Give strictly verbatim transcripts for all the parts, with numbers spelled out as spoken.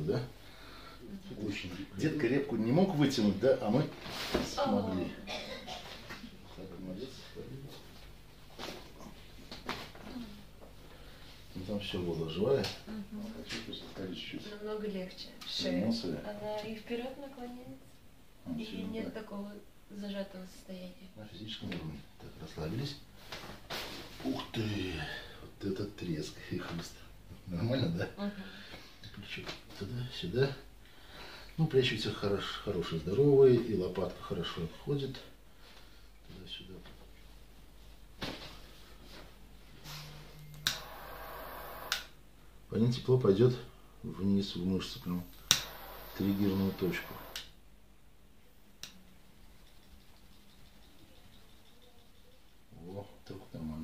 да? Очень. Детка репку не мог вытянуть, да, а мы смогли. Так, молодец. Ну, там все было живая. Угу. Хочу чуть-чуть. Намного легче. Шея. Она и вперед наклоняется. А, и все, нет да. такого зажатого состояния. На физическом уровне. Так, расслабились. Ух ты! Вот этот треск и хруст. Нормально, да? Угу. Плечо туда, сюда. Ну, плечи у тебя хорош, хорошие, здоровые, и лопатка хорошо ходит. Туда-сюда. По ней тепло пойдет вниз в мышцы, прям триггерную точку. О, так вот нормально.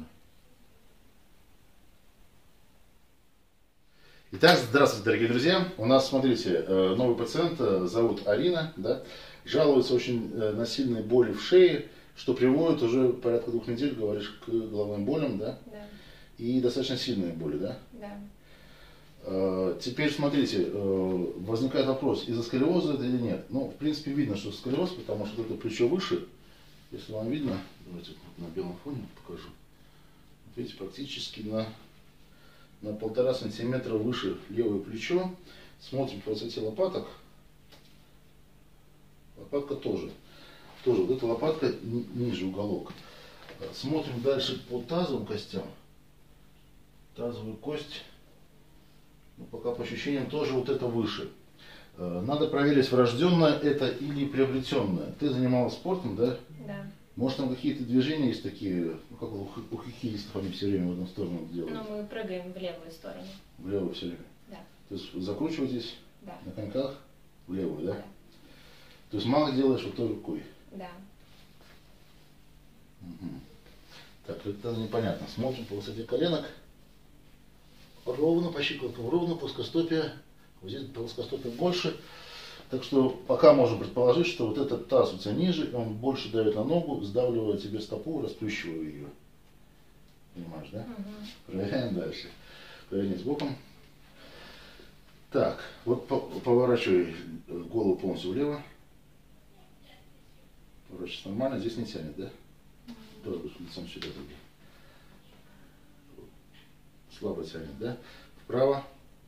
Итак, здравствуйте, дорогие друзья. У нас, смотрите, новый пациент, зовут Арина, да, жалуется очень на сильные боли в шее, что приводит уже порядка двух недель, говоришь, к головным болям, да? Да. И достаточно сильные боли, да? Да. Теперь смотрите, возникает вопрос, из-за сколиоза это или нет? Ну, в принципе, видно, что сколиоз, потому что это плечо выше. Если вам видно, давайте на белом фоне покажу. Видите, практически на... на полтора сантиметра выше левое плечо. Смотрим по высоте лопаток. Лопатка тоже. Тоже вот эта лопатка ни, ниже уголок. Смотрим дальше по тазовым костям. Тазовую кость. Ну, пока по ощущениям тоже вот это выше. Надо проверить, врожденное это или приобретенное. Ты занималась спортом, да? Да. Может, там какие-то движения есть такие, ну, как у, у хоккеистов, они все время в одну сторону делают? Ну, мы прыгаем в левую сторону. В левую все время? Да. То есть закручиваетесь да. на коньках в левую, да? Да. То есть мало делаешь вот той рукой? Да. Угу. Так, это непонятно. Смотрим по высоте коленок. Ровно, по щиколоткам ровно, плоскостопие. Вот здесь плоскостопие больше. Так что пока можно предположить, что вот этот таз у тебя ниже, он больше давит на ногу, сдавливая тебе стопу, расплющивая ее. Понимаешь, да? Угу. Проверяем дальше. Повернись боком. Так, вот поворачивай голову полностью влево. Поворачивайся нормально, здесь не тянет, да? Тоже лицом сюда други. Слабо тянет, да? Вправо.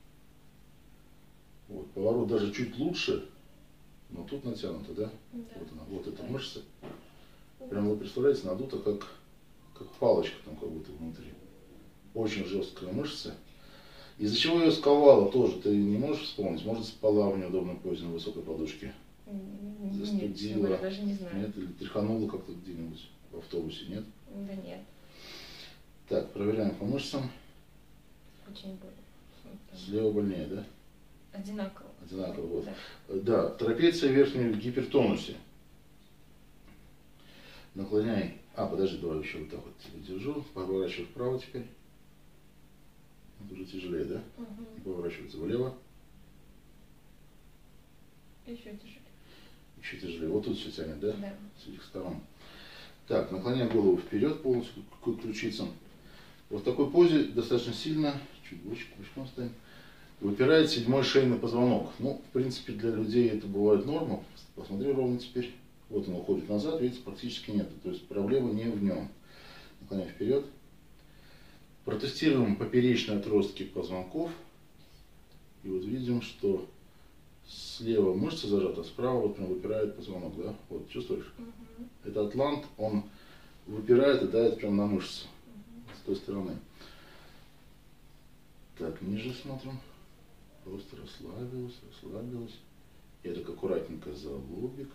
Вот, поворот даже чуть лучше, но тут натянуто, да? Да. Вот она, вот эта мышца. Прям вы представляете, надута как, как палочка там как будто внутри. Очень жесткая мышца. Из-за чего ее сковала тоже, ты не можешь вспомнить? Может, спала в неудобной позе на высокой подушке? Застудила? Нет, даже не знаю. Нет? Или тряханула как-то где-нибудь в автобусе, нет? Да нет. Так, проверяем по мышцам. Очень больно. Слева больнее, да? Одинаково. Одинаково, вот. Да, да, трапеция верхняя в гипертонусе. Наклоняй. А, подожди, давай еще вот так вот тебя держу. Поворачивай вправо теперь. Это уже тяжелее, да? Угу. И поворачивается влево. Еще тяжелее. Еще тяжелее. Вот тут все тянет, да? Да. С этих сторон. Так, наклоняй голову вперед полностью к ключицам. Вот в такой позе достаточно сильно, чуть больше пучком ставим, выпирает седьмой шейный позвонок. Ну, в принципе, для людей это бывает норма. Посмотри ровно теперь. Вот он уходит назад, видите, практически нет. То есть проблема не в нем. Наклоняй вперед. Протестируем поперечные отростки позвонков. И вот видим, что слева мышца зажата, справа вот прям выпирает позвонок, да? Вот, чувствуешь? Угу. Это атлант, он выпирает и давит прям на мышцу. Угу. С той стороны. Так, ниже смотрим. Просто расслабилась, расслабилась. Я так аккуратненько за лобик.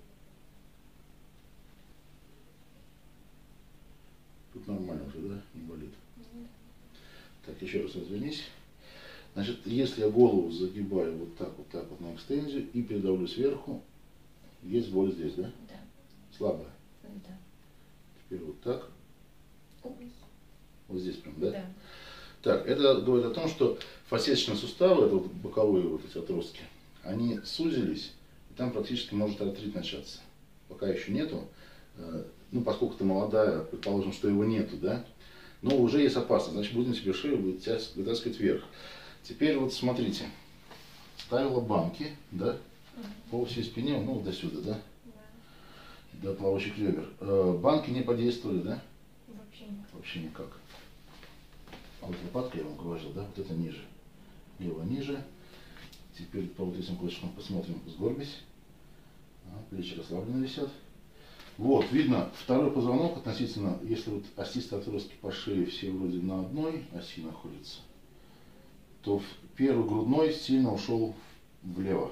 Тут нормально уже, да? Не болит. Mm-hmm. Так, еще раз развернись. Значит, если я голову загибаю вот так, вот так вот на экстензию и передавлю сверху, есть боль здесь, да? Да. Слабая? Да. Теперь вот так. Ой. Вот здесь прям, да? Да. Так, это говорит о том, что фасеточные суставы, это вот боковые вот эти отростки, они сузились, и там практически может артрит начаться. Пока еще нету, ну, поскольку ты молодая, предположим, что его нету, да, но уже есть опасность, значит, будем себе шею вытаскивать вверх. Теперь вот смотрите, ставила банки, да, Угу. по всей спине, ну, до сюда, да, Да. до плавающих ребер. Э, банки не подействовали, да? Вообще никак. Вообще никак. А вот лопатка, я вам говорил, да, вот это ниже. Лево ниже. Теперь по вот этим косточкам посмотрим, сгорбись. А, плечи расслабленно висят. Вот, видно, второй позвонок относительно, если вот остистые отростки по шее все вроде на одной оси находятся, то первый грудной сильно ушел влево.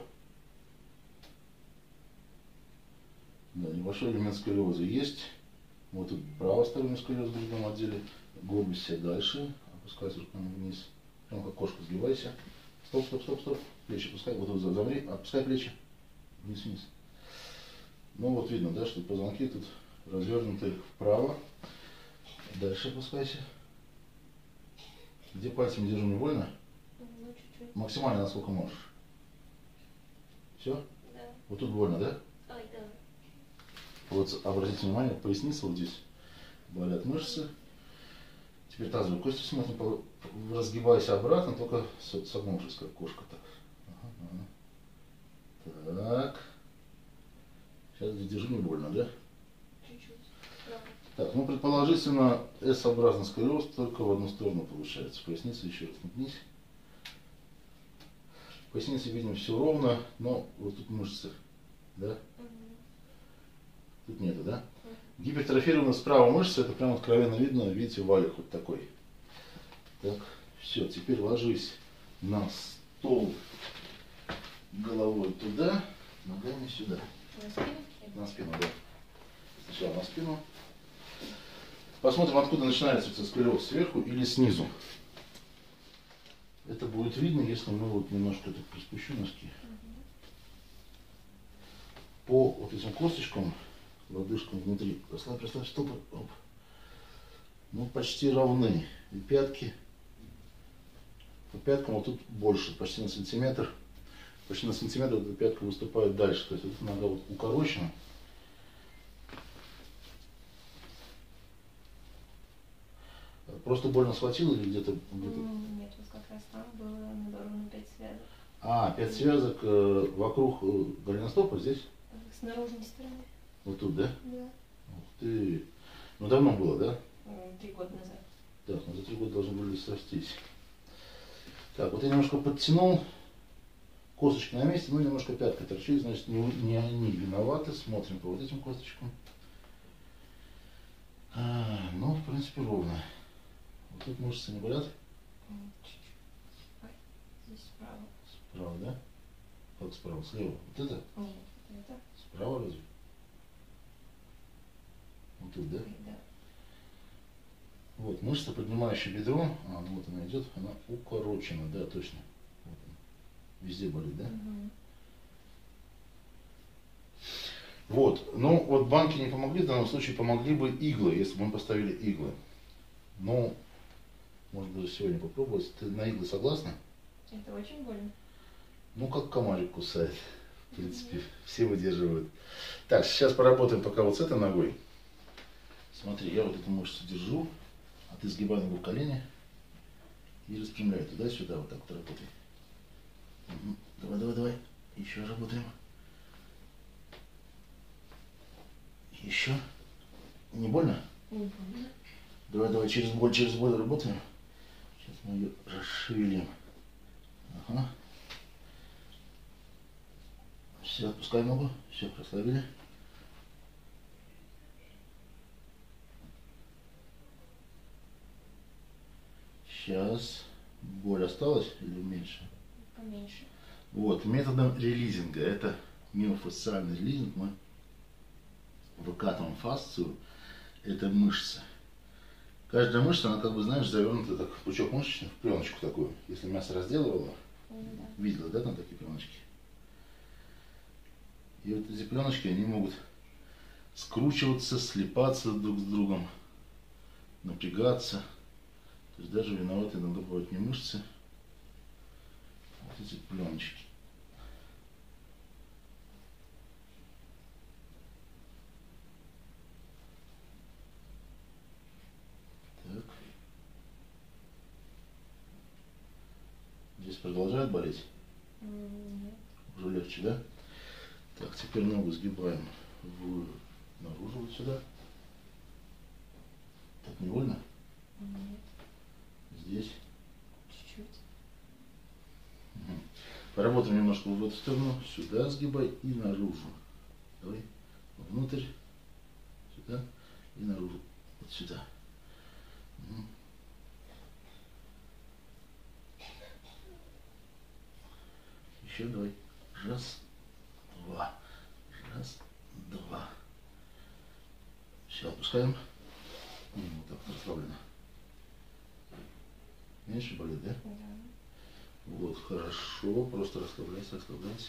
Да, небольшой элемент сколиоза есть. Вот тут правосторонний сколиоз в грудном отделе. Горбись дальше, опускайся руками вниз. Прям как кошка, сгибайся. Стоп, стоп, стоп, стоп. Плечи пускай, вот тут замри, опускай плечи. Вниз, вниз. Ну вот видно, да, что позвонки тут развернуты вправо. Дальше опускайся. Где пальцами держу, не больно? Ну, чуть-чуть. Максимально, насколько можешь. Все? Да. Вот тут больно, да? Ой, да. Вот обратите внимание, поясница вот здесь болят мышцы. Теперь тазовую кость смотрим, разгибайся обратно, только согнувшись, как кошка так. Ага, ага. Так. Сейчас держу, не больно, да? Чуть-чуть. Да. Так, ну предположительно S-образный сколиоз только в одну сторону получается. Поясница еще раз напнись. В пояснице видим все ровно, но вот тут мышцы, да? Угу. Тут нету, да? Угу. Гипертрофированная справа мышца, это прям откровенно видно, видите, валик вот такой. Так, все, теперь ложись на стол головой туда, ногами сюда. На спину? На спину, да. Сначала на спину. Посмотрим, откуда начинается этот сколиоз, сверху или снизу. Это будет видно, если мы вот немножко так приспущу носки. Угу. По вот этим косточкам, лодыжкам внутри, расслабь, расслабь, стопы, оп. Ну, почти равны. И пятки. По пяткам вот тут больше, почти на сантиметр. Почти на сантиметр эта пятка выступает дальше. То есть эта нога вот укорочена. Просто больно схватил или где-то? Где Нет, вот как раз там было надорвано пять связок. А, пять связок э, вокруг э, голеностопа здесь? С наружной стороны. Вот тут, да? Да. Ух ты. Ну давно было, да? Три года назад. Так, ну за три года должны были срастись. Так, вот я немножко подтянул. Косточки на месте, ну немножко пятка торчит, значит не, не они виноваты. Смотрим по вот этим косточкам. А, ну, в принципе, ровно. Вот тут мышцы не болят? Чуть-чуть. Ой, здесь справа. Справа, да? Как справа? Слева? Вот это? Нет, это. Справа разве? Вот тут, да? Ой, да. Вот, мышца, поднимающая бедро, а, ну вот она идет, она укорочена, да, точно. Вот она. Везде болит, да? Угу. Вот, ну вот банки не помогли, в данном случае помогли бы иглы, если бы мы поставили иглы. Но, может даже сегодня попробовать. Ты на иглы согласна? Это очень больно. Ну, как комарик кусает, в принципе, все выдерживают. Так, сейчас поработаем пока вот с этой ногой. Смотри, я вот эту мышцу держу, а ты сгибай ногу в колени и распрямляй туда-сюда, вот так вот работай. Угу. Давай, давай, давай, еще работаем. Еще. Не больно? Не больно. Давай, давай, через боль, через боль работаем. Сейчас мы ее расшевелим. Ага. Все, отпускай ногу. Все, расслабили. Сейчас. Боль осталась или меньше? Поменьше. Вот, методом релизинга. Это миофасциальный релизинг. Мы выкатываем фасцию. Это мышца. Каждая мышца, она как бы, знаешь, завернута так в пучок мышечный, в пленочку такую. Если мясо разделывала, Да. видела, да, там такие пленочки? И вот эти пленочки, они могут скручиваться, слипаться друг с другом, напрягаться. То есть даже виноваты иногда бывают не мышцы, а вот эти пленочки. Так. Здесь продолжает болеть? Нет. Уже легче, да? Так, теперь ногу сгибаем в... наружу вот сюда. Так, не больно? Нет. Здесь? Чуть-чуть. Угу. Поработаем немножко в эту сторону. Сюда сгибай и наружу. Давай. Внутрь. Сюда. И наружу. Вот сюда. Угу. Еще давай. Раз, два. Раз, два. Все, отпускаем. И вот так расслабленно. Меньше болит, да? Да. Вот, хорошо. Просто расслабляйся, расслабляйся.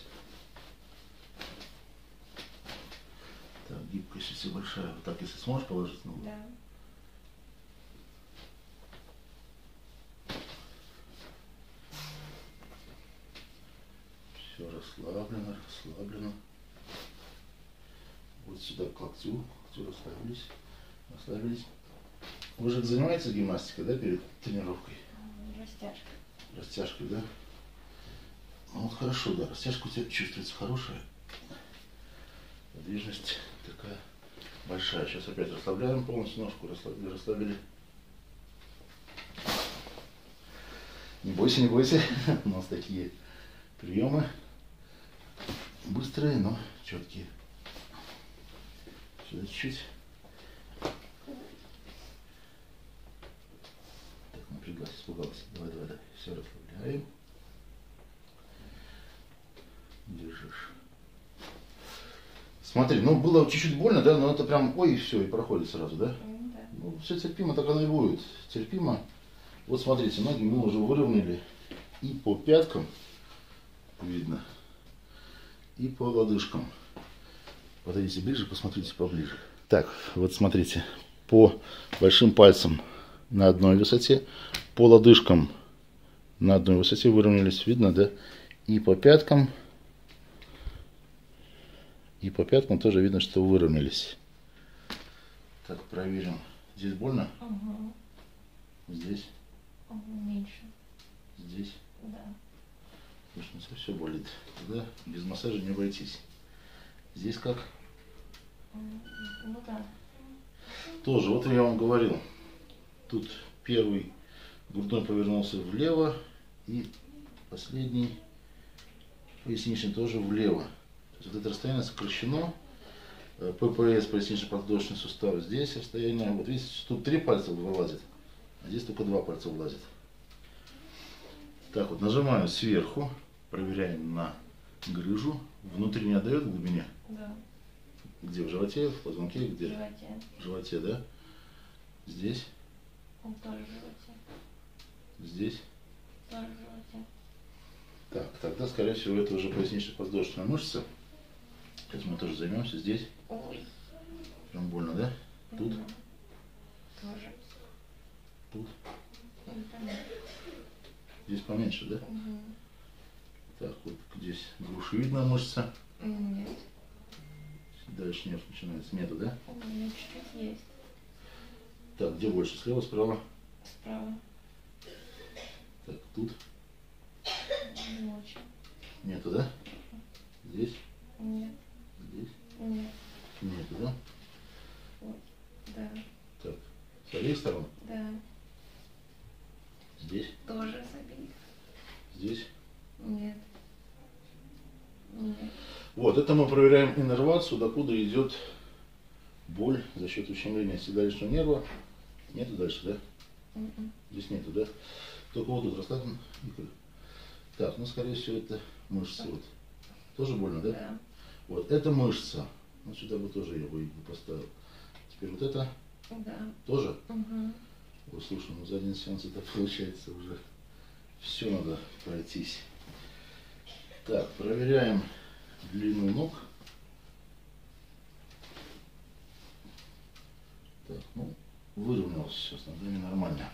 Так, гибкость все большая. Вот так, если сможешь положить ногу. Да. Все расслаблено, расслаблено. Вот сюда к локтю, к локтю расслабились, расслабились. Вы же занимаетесь гимнастикой, да, перед тренировкой? Растяжка. Растяжкой, да? Ну вот хорошо, да, растяжка у тебя чувствуется хорошая. Подвижность такая большая. Сейчас опять расслабляем, полностью ножку расслабили, расслабили. Не бойся, не бойся, у нас такие приемы быстрые, но четкие. Сюда чуть-чуть. Так, напряглась, испугалась. Давай, давай, давай. Все расслабляем. Держишь. Смотри, ну было чуть-чуть больно, да, но это прям, ой, и все, и проходит сразу, да? Mm, да. Ну, все терпимо, так оно и будет. Терпимо. Вот смотрите, ноги мы уже выровняли и по пяткам, видно, и по лодыжкам. Подойдите ближе, посмотрите поближе. Так, вот смотрите, по большим пальцам на одной высоте, по лодыжкам на одной высоте выровнялись, видно, да? И по пяткам, и по пяткам тоже видно, что выровнялись. Так, проверим. Здесь больно? Угу. Здесь? Угу, меньше. Здесь? Да. Слушай, ну все болит. Тогда без массажа не обойтись. Здесь как? Ну да. Тоже, вот я вам говорил. Тут первый грудной повернулся влево и последний поясничный тоже влево. То есть вот это расстояние сокращено. ППС, пояснично-подвздошный сустав, здесь расстояние. Вот видите, тут три пальца вылазит, а здесь только два пальца вылазит. Так вот, нажимаю сверху, проверяем на грыжу. Внутри не отдает в глубине? Да. Где? В животе, в позвонке? Где? В животе. В животе, да? Здесь? Он тоже в животе. Здесь? Тоже в животе. Так, тогда, скорее всего, это уже пояснично-подвздошная мышца. Сейчас мы тоже займемся. Здесь? Ой. Прям больно, да? Тут? Угу. Тоже. Тут? Это нет. Здесь поменьше, да? Угу. Так, вот здесь грушевидная мышца. Нет. Дальше нерв начинается. Нету, да? У меня чуть-чуть есть. Так, где больше? Слева, справа? Справа. Так, тут? Не очень. Нету, да? Здесь? Нет. Здесь? Нет. Нету, да? Ой. Да. Так, с обеих сторон? Да. Здесь? Тоже с обеих. Здесь? Нет. Нет. Вот, это мы проверяем иннервацию, докуда идет боль за счет ущемления седалищного нерва. Нету дальше, да? Mm-mm. Здесь нету, да? Только вот тут расслаблен. Так, ну, скорее всего, это мышца. Вот. Тоже больно, да? Да. Вот, это мышца. Ну, сюда бы тоже я бы поставил. Теперь вот это Да. тоже? Угу. Ой, слушай, ну за один сеанс это получается уже все надо пройтись. Так, проверяем длину ног. Так, ну, выровнялся сейчас, на ногами нормально.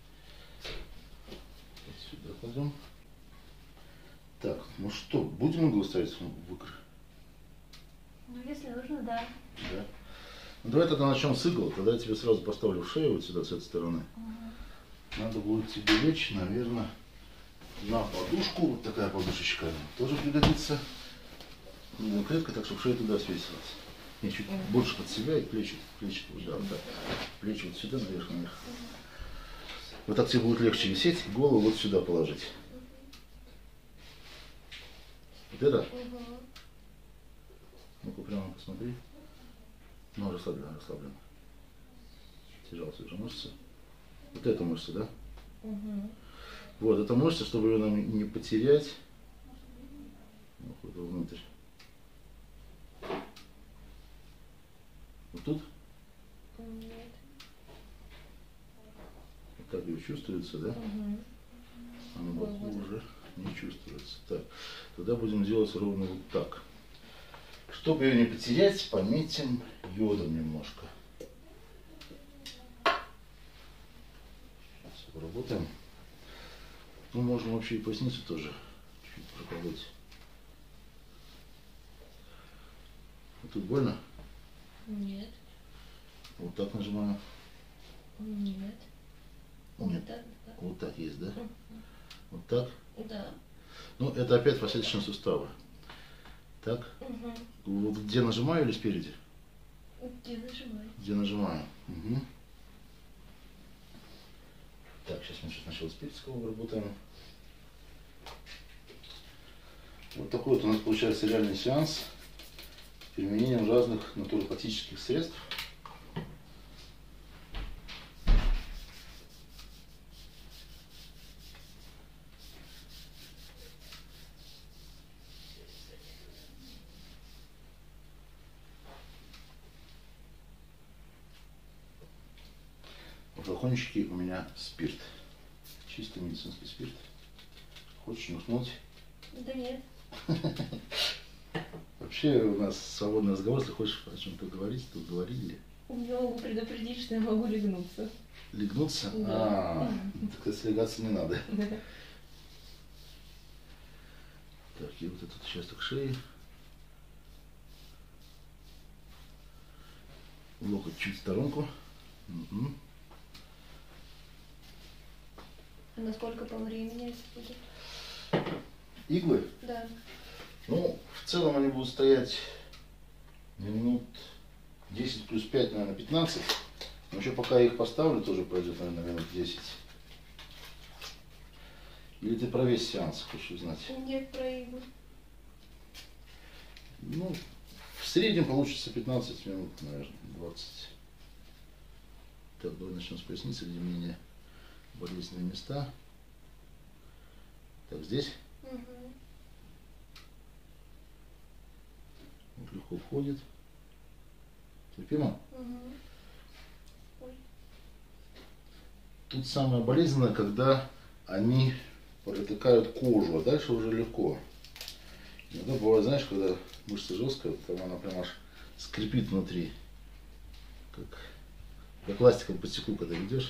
Вот сюда кладем. Так, ну что, будем иглу ставить в икры? Ну, если нужно, да. Да. Ну, давай тогда начнем с игл, тогда я тебе сразу поставлю в шею вот сюда, с этой стороны. Угу. Надо будет тебе лечь, наверное, на пол. подушку. Вот такая подушечка тоже пригодится. Ну, клетка, так, чтобы шея туда свесилась. Я чуть mm-hmm. больше под себя и плечи, плечи вот, да, вот так. Плечи вот сюда, наверх, наверх. Mm-hmm. Вот так тебе будет легче висеть, голову вот сюда положить. Mm-hmm. Вот это? Mm-hmm. Ну-ка прямо посмотри. Ну, расслабленно, расслабленно. Тяжелая уже мышца. Вот эта мышца, да? Угу. Вот, эта мышца, чтобы ее нам не потерять. Вот внутрь. Вот тут? Нет. Вот так ее чувствуется, да? Угу. А на боку уже не чувствуется. Так, тогда будем делать ровно вот так. Чтобы ее не потерять, пометим йодом немножко. Сейчас поработаем. Ну, можно вообще и поясницу тоже чуть проколоть. Вот тут больно? Нет. Вот так нажимаю? Нет. Нет. Вот так, да. Вот так есть, да? Угу. Вот так? Да. Ну, это опять посадочные суставы. Так? Угу. Вот где нажимаю или спереди? Где нажимаю. Где нажимаю. Угу. Так, сейчас мы сначала спиртского обработаем. Вот такой вот у нас получается реальный сеанс с применением разных натуропатических средств. В флакончике у меня спирт. Чистый медицинский спирт. Хочешь нюхнуть? Да нет. Вообще у нас свободный разговор, если хочешь о чем-то говорить, то говорили. Я могу предупредить, что я могу легнуться. Легнуться? Да. А, так слегаться не надо. Да. Так, и вот этот участок шеи. Локоть чуть в сторонку. Угу. А насколько по времени это будет? Иглы? Да. Ну, в целом они будут стоять минут десять плюс пять, наверное, пятнадцать. Но еще пока я их поставлю, тоже пройдет, наверное, минут десять. Или ты про весь сеанс хочешь узнать? Нет, про иглы. Ну, в среднем получится пятнадцать минут, наверное, двадцать. Так, давай начнем с поясницы, где менее болезненные места. Так, здесь. Угу. Вот легко входит. Терпимо? Угу. Ой. Тут самое болезненное, когда они протыкают кожу, а дальше уже легко. Иногда бывает, знаешь, когда мышца жесткая, там она прям аж скрипит внутри. Как, как ластиком по стеклу, когда ведешь.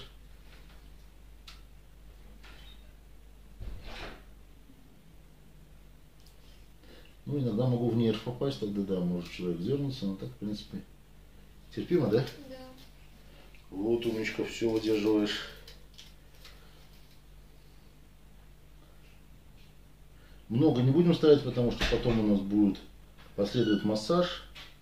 Ну, иногда могу в нерв попасть, тогда да, может человек дернуться, но так, в принципе, терпимо, да? Да. Вот, умничка, все выдерживаешь. Много не будем ставить, потому что потом у нас будет последует массаж.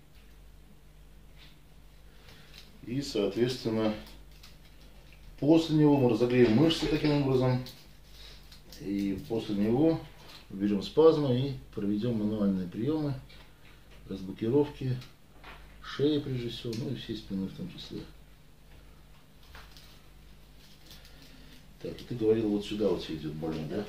И, соответственно, после него мы разогреем мышцы таким образом. И после него уберем спазмы и проведем мануальные приемы, разблокировки шеи прежде всего, ну и всей спины в том числе. Так, и ты говорил, вот сюда вот все идет больно, да?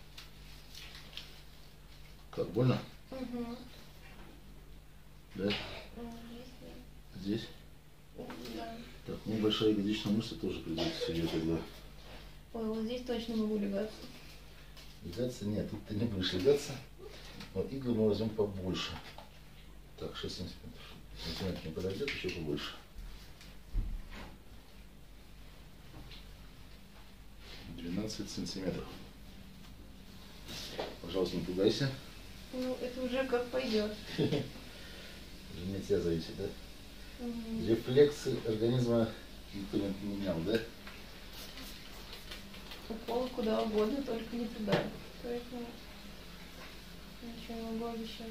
Как, больно? Угу. Да? Здесь? Да. Так, ну большая ягодичная мышца тоже придется себе тогда. Ой, вот здесь точно могу легаться. Легаться? Нет, тут ты не будешь легаться. Но иглы мы возьмем побольше. Так, шесть сантиметров. Сантиметр не подойдет, еще побольше. двенадцать сантиметров. Пожалуйста, не пугайся. Ну, это уже как пойдет. Уже не от тебя зависит, да? Угу. Рефлексы организма никто не поменял, да? Укол куда угодно, только не туда. поэтому ничего не могу обещать.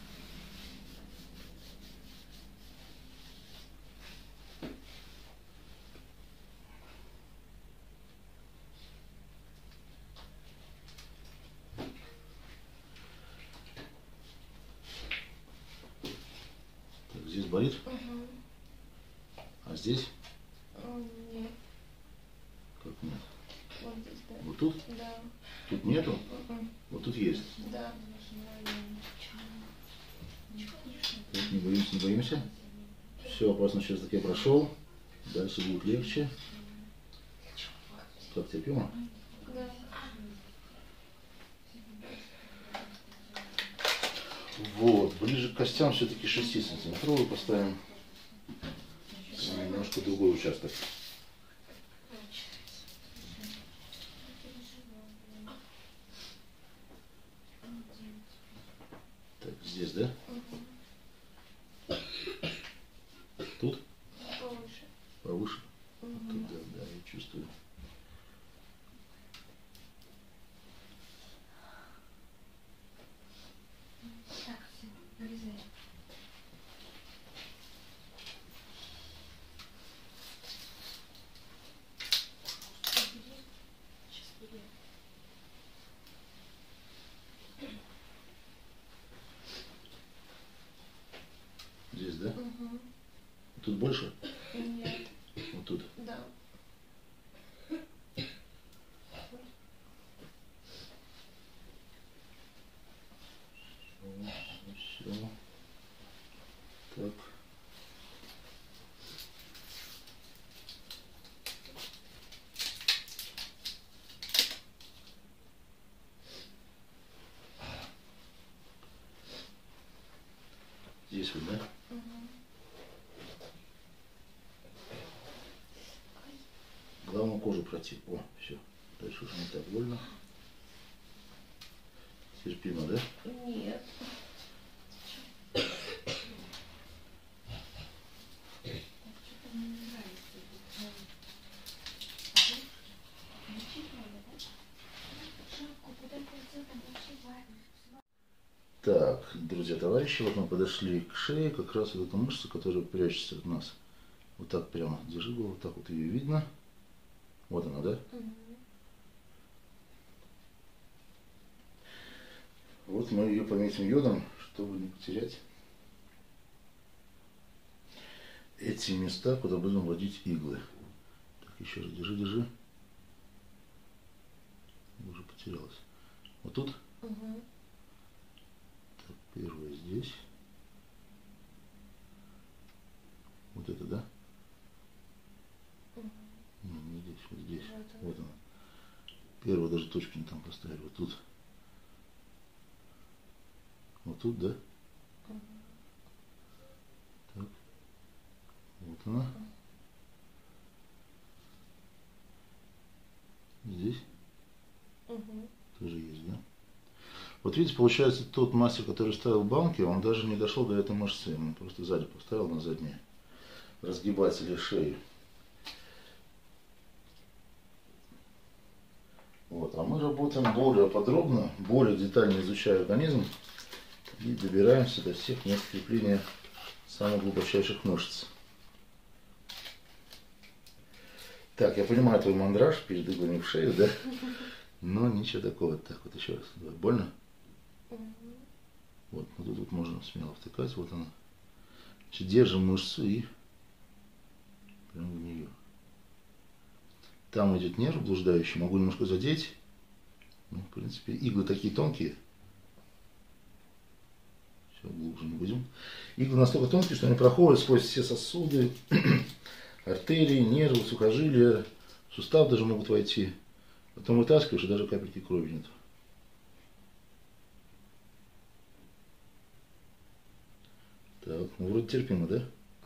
Так, здесь болит? Угу. А здесь? Нет. Как нет? Вот здесь, да. Вот тут? Да. Тут нету? Угу. Вот тут есть? Да. Так, не боимся, не боимся. Все, опасный участок я прошел. Дальше будет легче. Как терпимо? Да. Вот, ближе к костям все-таки шестисантиметровую поставим. Немножко другой участок. Так, здесь, да? Угу. Тут? Повыше. Повыше? Угу. Тут, да, да, я чувствую. Так, все, вырезай. Здесь, да? Угу. Тут больше? Нет. Вот тут? Да. Все. Так. Здесь вот, да? Угу. Главное кожу пройти. О, все. Дальше уже не так больно. Терпимо, да? Нет. Так, друзья, товарищи, вот мы подошли к шее, как раз вот эта мышца, которая прячется от нас. Вот так прямо держи голову, вот так вот ее видно. Вот она, да? Угу. Вот мы ее пометим йодом, чтобы не потерять эти места, куда будем вводить иглы. Так, еще раз, держи, держи. Уже потерялась. Вот тут? Угу. Так, первое здесь. Вот это, да? Угу. Не, не здесь, вот здесь. Вот, вот она. Первую даже точку не там поставили. Вот тут. Вот тут, да? Угу. Так. Вот она. Здесь Угу. тоже есть, да? Вот видите, получается, тот мастер, который ставил банки, он даже не дошел до этой мышцы. Он просто сзади поставил на задние разгибатели шеи. Вот. А мы работаем более подробно, более детально изучая организм и добираемся до всех мест крепления самых глубочайших мышц. Так, я понимаю твой мандраж перед иглами в шею, да? Но ничего такого. Так, вот еще раз. Больно? Угу. Вот, вот тут можно смело втыкать. Вот она. Значит, держим мышцу и прямо в нее. Там идет нерв блуждающий. Могу немножко задеть. Ну, в принципе, иглы такие тонкие. Все, глубже не будем. Иглы настолько тонкие, что они проходят сквозь все сосуды, артерии, нервы, сухожилия, в сустав даже могут войти. Потом вытаскиваешь, и даже капельки крови нет. Так, ну вроде терпимо, да?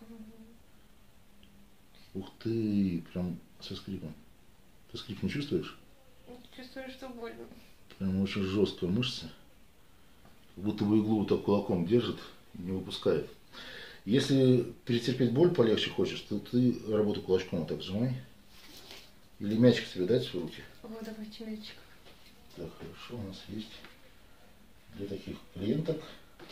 Угу. Ух ты, прям со скрипом. Ты скрип не чувствуешь? Чувствую, что больно. Прям очень жесткая мышца. Как будто бы иглу вот так кулаком держит и не выпускает. Если перетерпеть боль полегче хочешь, то ты работу кулачком вот так сжимай. Или мячик тебе дать в руки. Вот, давайте мячик. Так, хорошо, у нас есть для таких клиенток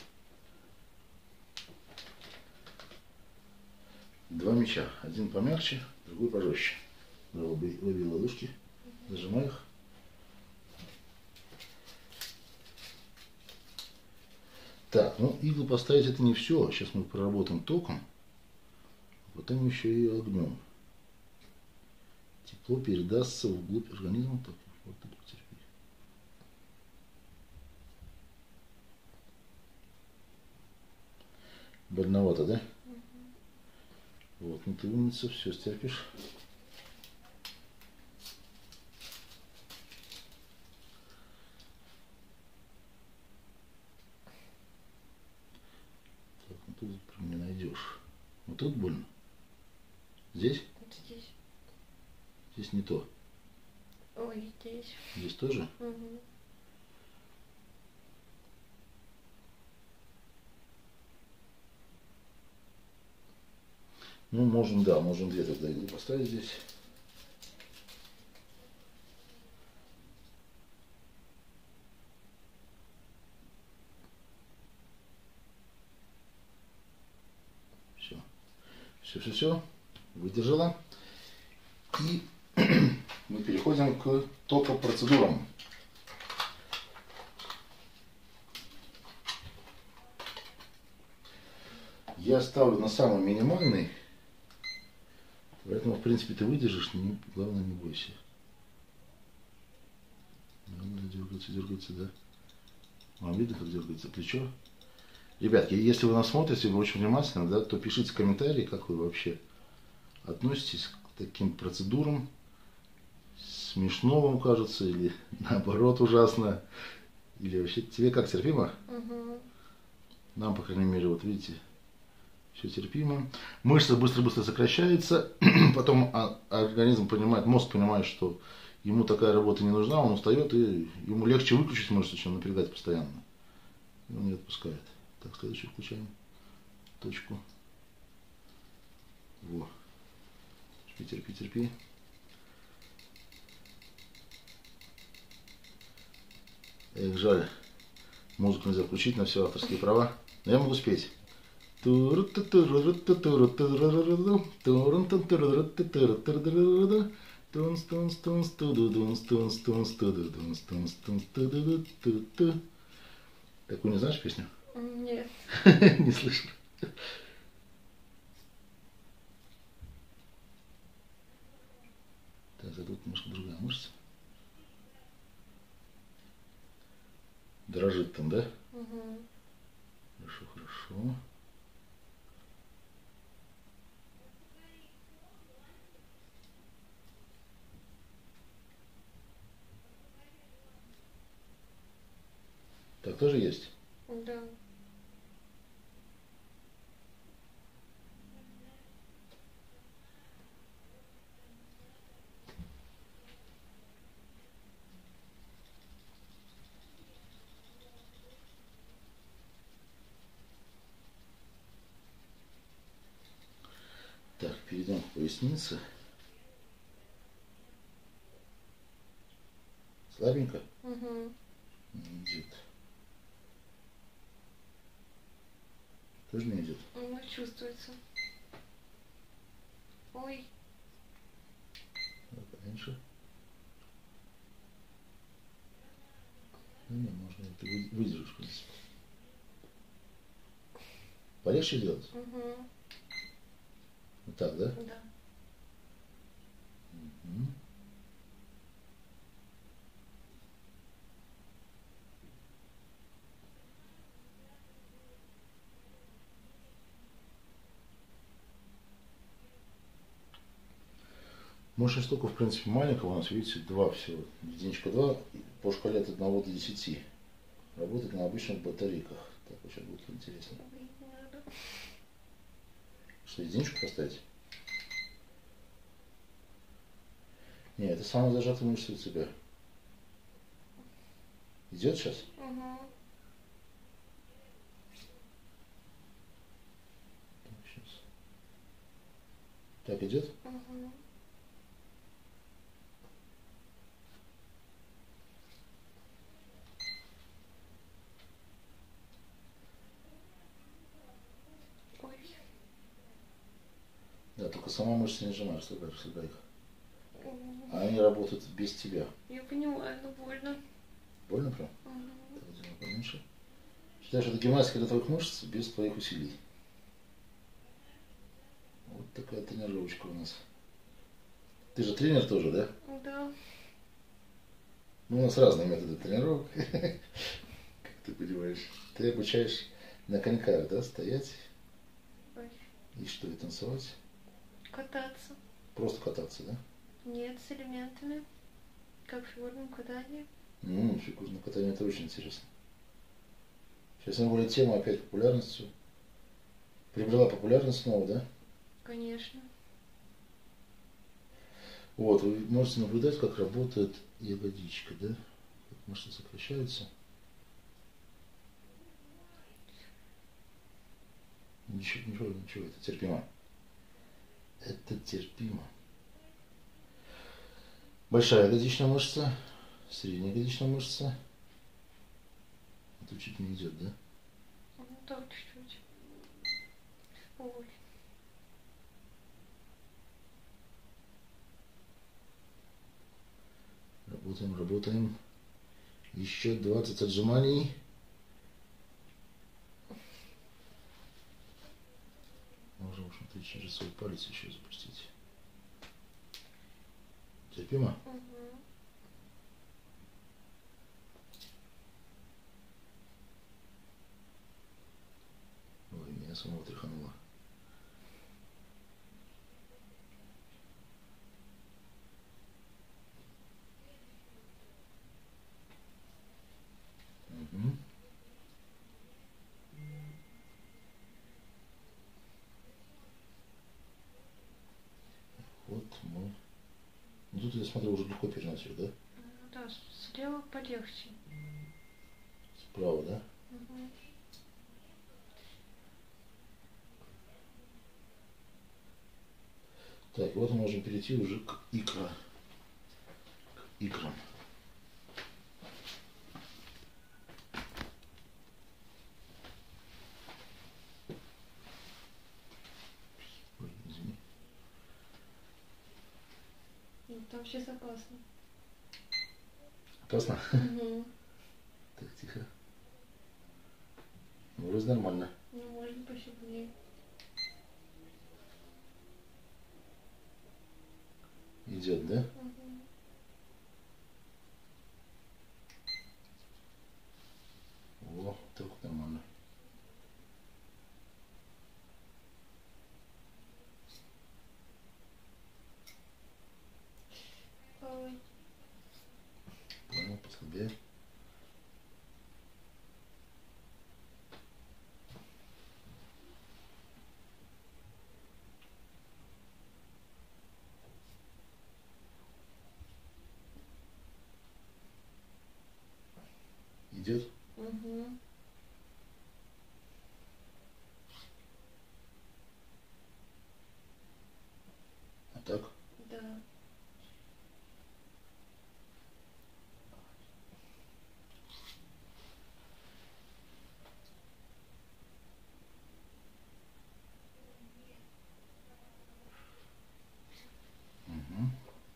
два мяча. Один помягче, другой пожестче. Лови ладошки, зажимай их. Так, ну иглы поставить это не все. Сейчас мы проработаем током, потом еще и огнем. Тепло передастся вглубь организма. Так, вот тут потерпи. Больновато, да? Угу. Вот, ну ты умница, все стерпишь. Так, ну тут прям не найдешь. Вот тут больно. Здесь? Здесь. Здесь не то. Ой, здесь. Здесь тоже? Угу. Ну, можем, да, можем две тогда иглы поставить здесь. Все. Все, все, все. Выдержала. И мы переходим к токопроцедурам. Я ставлю на самый минимальный, поэтому, в принципе, ты выдержишь, не, главное, не бойся. Надо дергаться, дергаться, да. Вам видно, как дергается плечо? Ребятки, если вы нас смотрите, вы очень внимательно, да, то пишите комментарии, как вы вообще относитесь к таким процедурам. Смешно вам кажется, или наоборот ужасно, или вообще тебе как, терпимо? Угу. Нам, по крайней мере, вот видите, все терпимо. Мышца быстро-быстро сокращается, потом организм понимает, мозг понимает, что ему такая работа не нужна, он устает, и ему легче выключить мышцу, чем напрягать постоянно. И он не отпускает. Так, следующую включаем точку. Во. Терпи, терпи, терпи. Эх, жаль. Музыку нельзя включить, на все авторские права. Но я могу спеть. Такую не знаешь песню? Нет. Не слышно. Так, а тут немножко другая мышца. Дрожит там, да? Угу. Хорошо, хорошо. Так тоже есть? Да. Так, перейдем к пояснице. Слабенько? Угу. Не идет. Тоже не идет? Ну, чувствуется. Ой. Так, поменьше. Ну, не, можно, ты выдержишь, в принципе. Полегче делать? Угу. Вот так, да? Да. Угу. Мощность тока, в принципе, маленькая, у нас, видите, два всего. Единичка два по шкале от одного до десяти. Работает на обычных батарейках. Так, вот сейчас будет интересно. Что, единичку поставить? Не, это самая зажатая мышца у тебя. Идет сейчас? Угу. Так, сейчас. Так, идет? Угу. только сама мышца не сжимаешь, расслабляешь, расслабляй их. А они работают без тебя. Я понимаю, но больно. Больно прям? Угу. Так, делай поменьше. Считаешь, это гимнастика для твоих мышц без твоих усилий. Вот такая тренировочка у нас. Ты же тренер тоже, да? Да. Ну, у нас разные методы тренировок, как ты понимаешь. Ты обучаешь на коньках, да, стоять? Ой. И что, и танцевать? Кататься. Просто кататься, да? Нет, с элементами. Как в фигурном катании. Ну, фигурное катание это очень интересно. Сейчас, тем более, тема опять популярностью. Приобрела популярность снова, да? Конечно. Вот, вы можете наблюдать, как работает ягодичка, да? Как мышцы сокращаются. Ничего, ничего, ничего, это терпимо. Это терпимо. Большая ягодичная мышца, средняя ягодичная мышца. Это чуть не идет, да? Ну так, чуть-чуть. Ой. Работаем, работаем. Еще двадцать отжиманий. Можно, в общем-то, через свой палец еще запустить. Терпимо? Угу. Ой, меня самого тряхануло. Угу. Вот мы. Ну тут я смотрю, уже легко переносишь, да? Ну да, слева полегче. Справа, да? Угу. Так, вот мы можем перейти уже к икра. К икрам. Ой, извини. Ну там сейчас опасно. Опасно? Угу. Так, тихо. Ну, вроде нормально. Ну, можно посильнее. Идет, да? Угу. О, так вот нормально. Ой. Понял, послабее. Идет? Угу. А так? Да. Угу.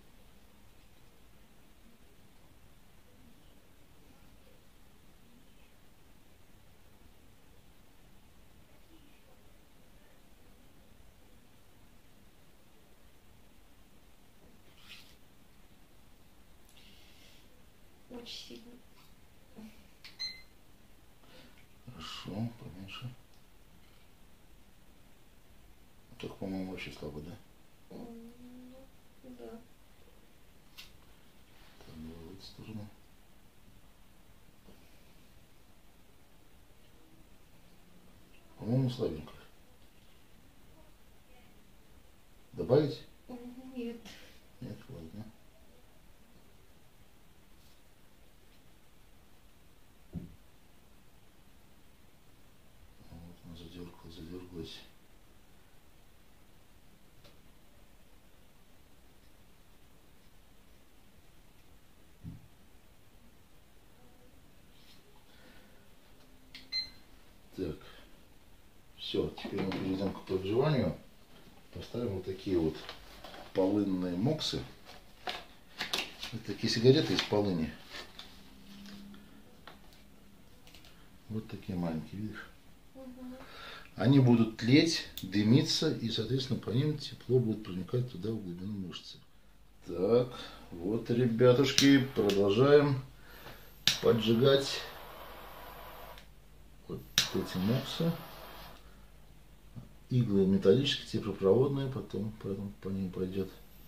Очень сильно. Хорошо, поменьше. Так, по-моему, вообще слабо, да? Ну, да. Так, в эту сторону. По-моему, слабенько. Добавить? Нет. Нет, ладно. Вот она задергалась, задергалась. Так, все, теперь мы перейдем к продживанию. Поставим вот такие вот полынные моксы. Это такие сигареты из полыни. Вот такие маленькие, видишь? Угу. Они будут тлеть, дымиться, и, соответственно, по ним тепло будет проникать туда, в глубину мышцы. Так, вот, ребятушки, продолжаем поджигать вот эти моксы. Иглы металлические, теплопроводные, потом, потом по ним пойдет.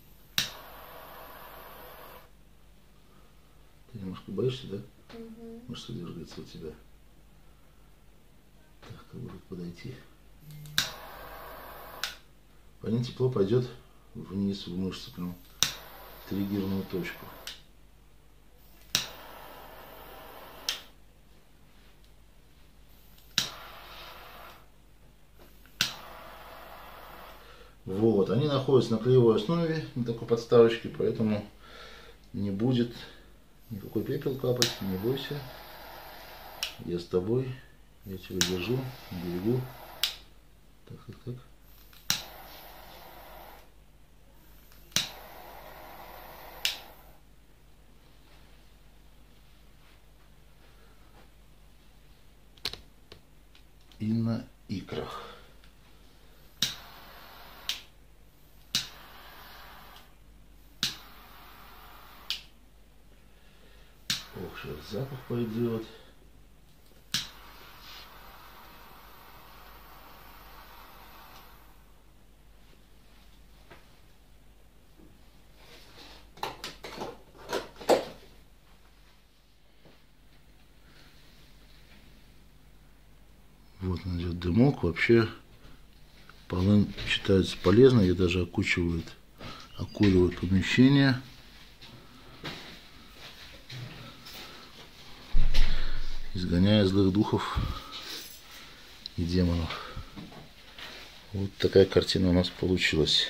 Ты немножко боишься, да? Угу. Может, что дергается у тебя? Так, как будет подойти? По ним тепло пойдет вниз в мышцу, прям в триггерную точку. Вот, они находятся на клеевой основе, на такой подставочке, поэтому не будет никакой пепел капать, не бойся. Я с тобой, я тебя держу, берегу. Так, так, так. И на икрах. Ох, сейчас запах пойдет. Вот он идет дымок. Вообще полынь считается полезной и даже окучивает, окуривает помещение. Изгоняя злых духов и демонов. Вот такая картина у нас получилась.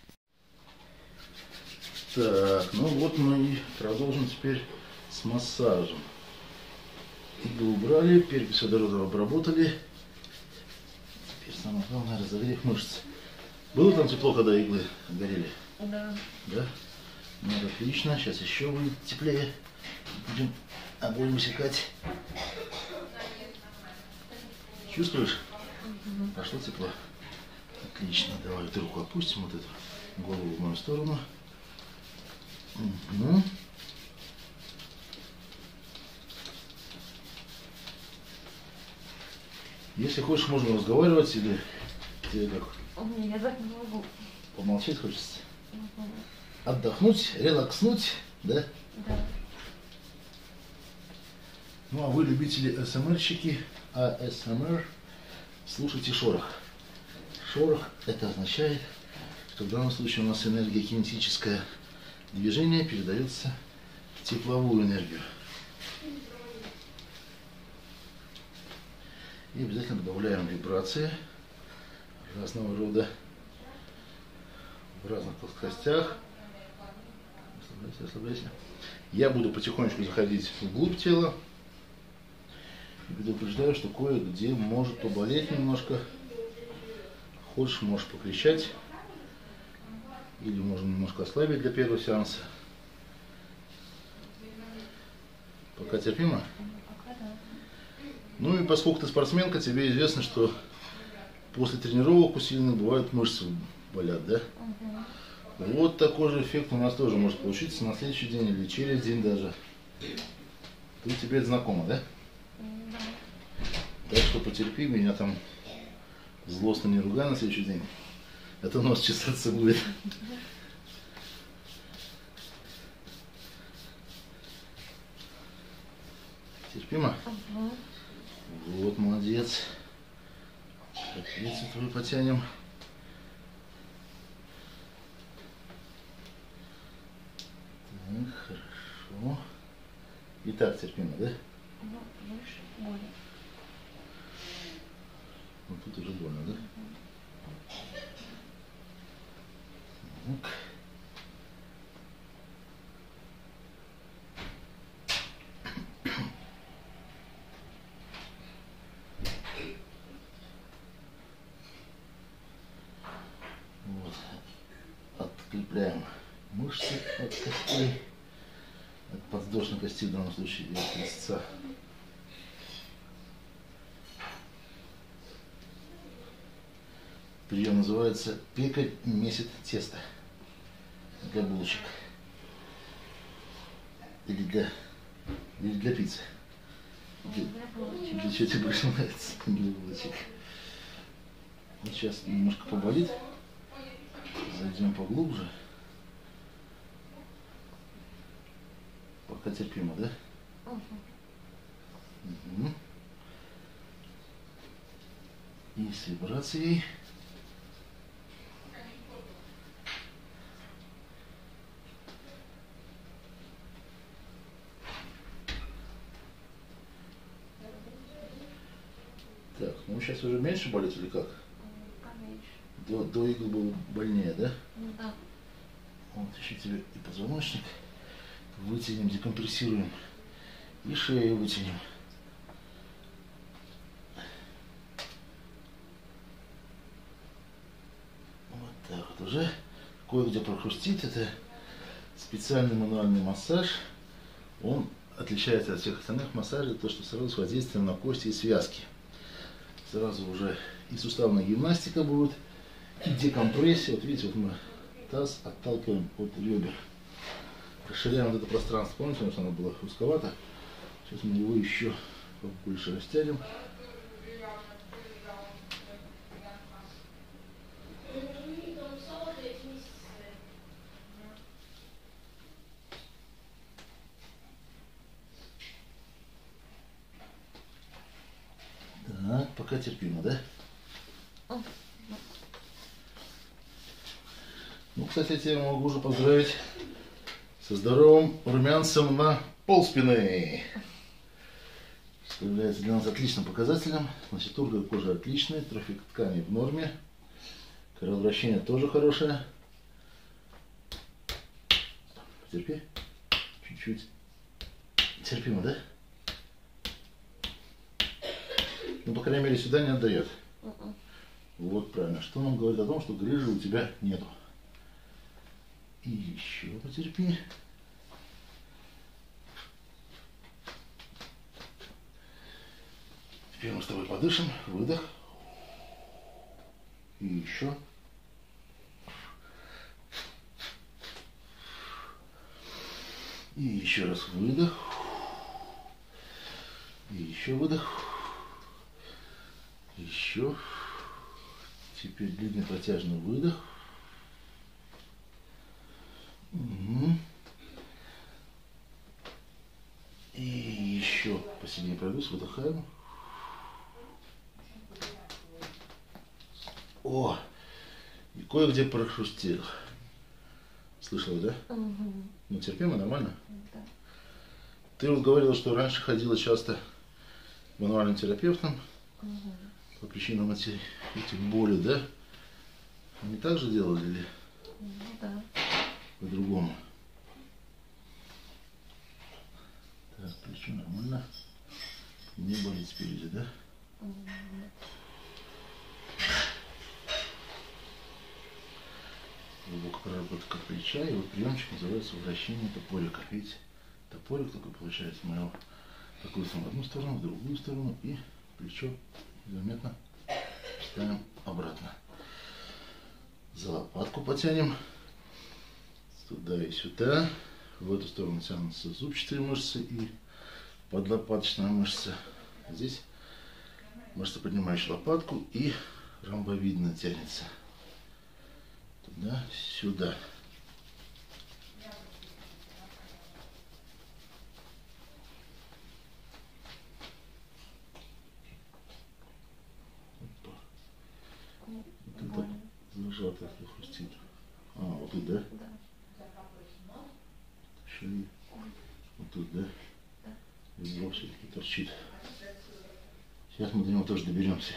Так, ну вот мы и продолжим теперь с массажем. Иглы убрали, перекись водорода обработали. Теперь самое главное — разогрев мышц. Было там тепло, когда иглы горели? Да. Да? Ну, отлично. Сейчас еще будет теплее. Будем огонь высекать. Чувствуешь? Угу. Пошло тепло. Отлично. Давай вот руку опустим, вот эту голову в мою сторону. Угу. Если хочешь, можно разговаривать, или тебе как? Я так не могу. Помолчать хочется? Угу. Отдохнуть, релакснуть, да? Да. Ну, а вы, любители эс эм эр-щики, а эс эм эр, слушайте шорох. Шорох — это означает, что в данном случае у нас энергия кинетическое движение передается в тепловую энергию. И обязательно добавляем вибрации разного рода в разных плоскостях. Расслабляйся, расслабляйся. Я буду потихонечку заходить вглубь тела. И предупреждаю, что кое-где может поболеть немножко. Хочешь, можешь покричать. Или можно немножко ослабить для первого сеанса. Пока терпимо? Пока да. Ну и поскольку ты спортсменка, тебе известно, что после тренировок усиленных бывают мышцы болят, да? Угу. Вот такой же эффект у нас тоже может получиться на следующий день или через день даже. Тут тебе это знакомо, да? Да. Так что потерпи, меня там злостно не ругай на следующий день. Это нос чесаться будет. Терпимо? Угу. Вот, молодец. Рецепцию твою потянем. Так, хорошо. И так терпимо, да? Ну, выше, более. Ну, тут уже больно, да? Угу. Так. Вот отвлекаем мышцы от костей, от подвздошной кости в данном случае и от резца. Прием называется «Пекарь месит тесто» для булочек или для, или для пиццы. Для, для чего тебе больше нравится? Для булочек. Вот сейчас немножко поболит. Зайдем поглубже. Пока терпимо, да? Угу. Угу. И с вибрацией. Так, ну сейчас уже меньше болит или как? Поменьше. До, до игл было больнее, да? Да. Вот еще тебе и позвоночник вытянем, декомпрессируем. И шею вытянем. Вот так вот уже. Кое-где прохрустит. Это специальный мануальный массаж. Он отличается от всех остальных массажей, то что сразу с воздействием на кости и связки. Сразу уже и суставная гимнастика будет, и декомпрессия. Вот видите, вот мы таз отталкиваем от ребер. Расширяем вот это пространство. Помните, потому что оно было узковато. Сейчас мы его еще побольше растянем. Так, пока терпимо, да? Ну, кстати, я тебя могу уже поздравить со здоровым румянцем на полспины. Что является для нас отличным показателем. Значит, тургор кожи отличная, трофик ткани в норме. Кровообращение тоже хорошее. Терпи. Чуть-чуть. Терпимо, да? Ну, по крайней мере, сюда не отдает. Uh-uh. Вот правильно. Что нам говорит о том, что грыжи у тебя нету. И еще потерпи. Теперь мы с тобой подышим. Выдох. И еще. И еще раз выдох. И еще выдох. Еще. Теперь длинный протяжный выдох. Угу. И еще посильнее пройдусь, выдыхаем. О! И кое-где прохрустел. Слышала, да? Угу. Ну, терпимо, нормально? Да. Ты вот говорила, что раньше ходила часто к мануальным терапевтам. Угу. По причинам этих, этих боли, да? Они так же делали или? Ну, да. По-другому. Так, плечо нормально. Не болит спереди, да? Угу. Глубокая проработка плеча, и вот приемчик называется вращение топорика. Видите? Топорик такой получается, мы его такую в одну сторону, в другую сторону, и плечо заметно ставим обратно. За лопатку потянем. Туда и сюда. В эту сторону тянутся зубчатые мышцы и подлопаточная мышца. Здесь мышца, поднимающая лопатку, и ромбовидно тянется. Туда, сюда. Вот это зажато, хрустит. А, вот тут, да? Да. Шея. Вот тут, да? Да. Бедро все-таки торчит. Сейчас мы до него тоже доберемся.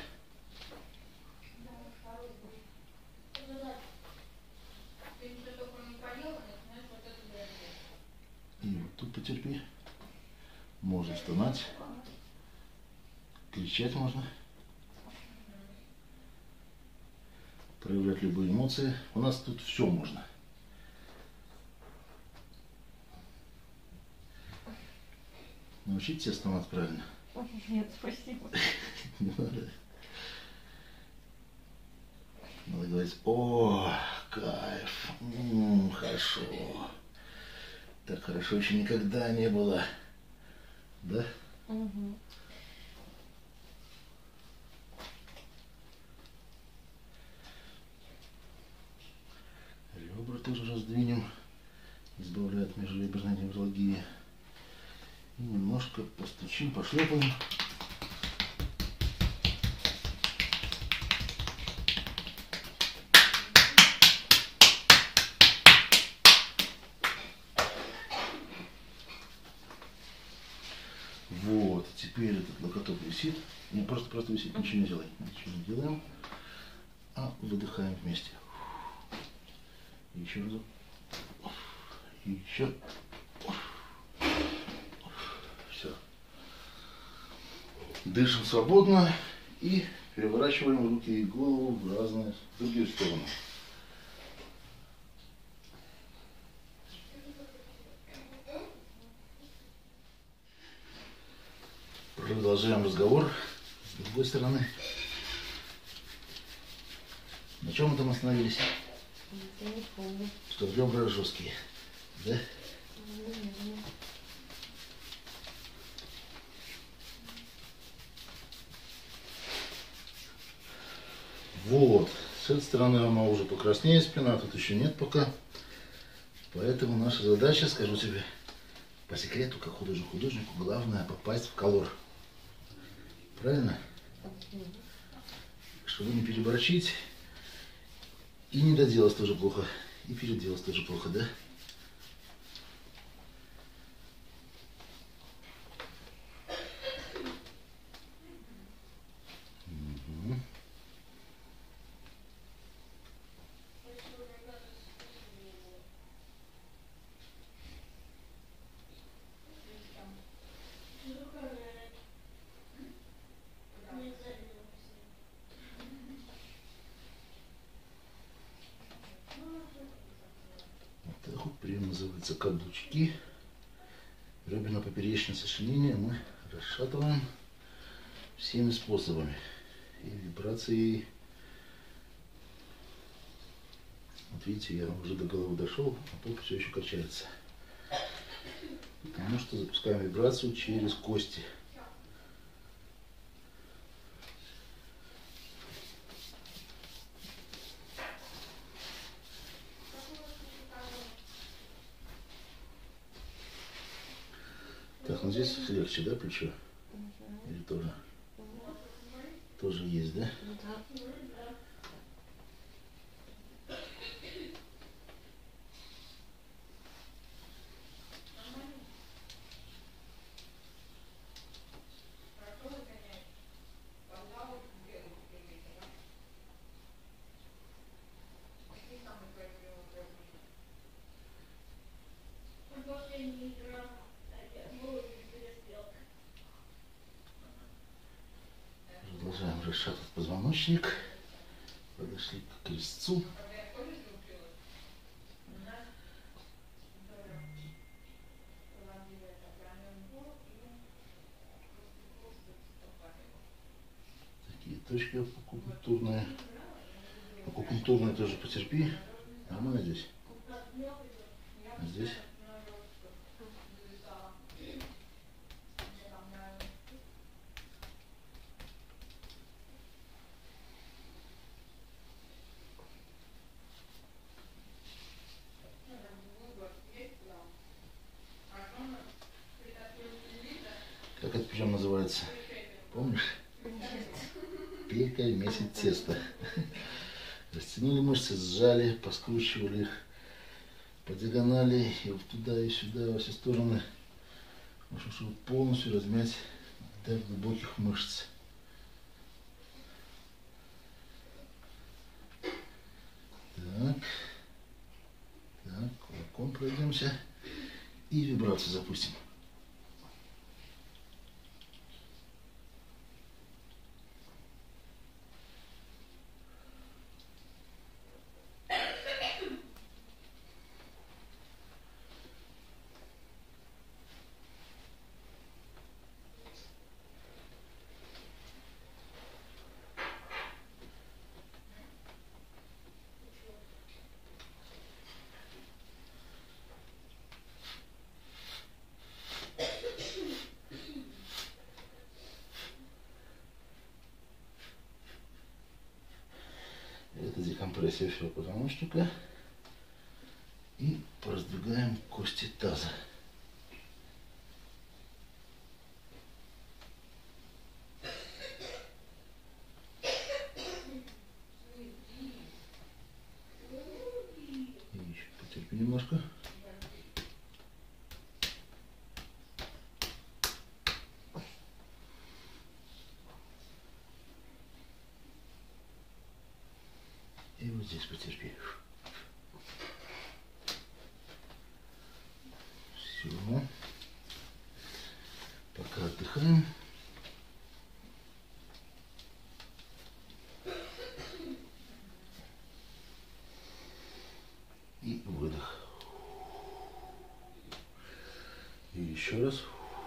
И вот тут потерпи. Можно стонать. Кричать можно. Проявлять любые эмоции. У нас тут все можно. Научить тесто надо правильно. Нет, спасибо. Не надо. Надо говорить: о, кайф, м-м, хорошо. Так хорошо еще никогда не было. Да? Угу. Ребра тоже раздвинем, избавляя от межреберной невралгии. И немножко постучим, пошлепаем. Вот, теперь этот локоток висит. Не, просто, просто висит, ничего не делаем. Ничего не делаем, а выдыхаем вместе. Еще разок. Еще. Все. Дышим свободно и переворачиваем руки и голову в разные, в другие стороны. Продолжаем разговор с другой стороны. На чем мы там остановились? Я не помню. Что ребра жесткие, да? Наверное. Вот. С этой стороны она уже покраснее спина, тут еще нет пока. Поэтому наша задача, скажу тебе по секрету, как художник художнику, главное попасть в колор. Правильно? Чтобы не переборчить и не доделать тоже плохо, и переделать тоже плохо, да? Угу. Вот так вот прием называется каблучки. Реберно-поперечное сочленение мы расшатываем всеми способами. И вибрацией. Вот видите, я уже до головы дошел, а попа все еще качается. Потому что запускаем вибрацию через кости. Так, ну здесь легче, да, плечо? Угу. Или тоже? Угу. Тоже есть, да? Да. Продолжаем расшатывать позвоночник. Подошли к крестцу. Такие точки акупунктурные. Акупунктурные тоже потерпи. Нормально здесь? А здесь? Как это причем называется? Помнишь? Пека месяц теста. Растянули мышцы, сжали, поскручивали их по диагонали и вот туда и сюда, во все стороны. В общем, чтобы полностью размять до глубоких мышц. Так. Так, кулаком пройдемся и вибрацию запустим. компрессия всего позвоночника и пораздвигаем кости таза. И еще потерпи немножко. И вот здесь потерпи. Все. Пока отдыхаем. И выдох. И еще раз.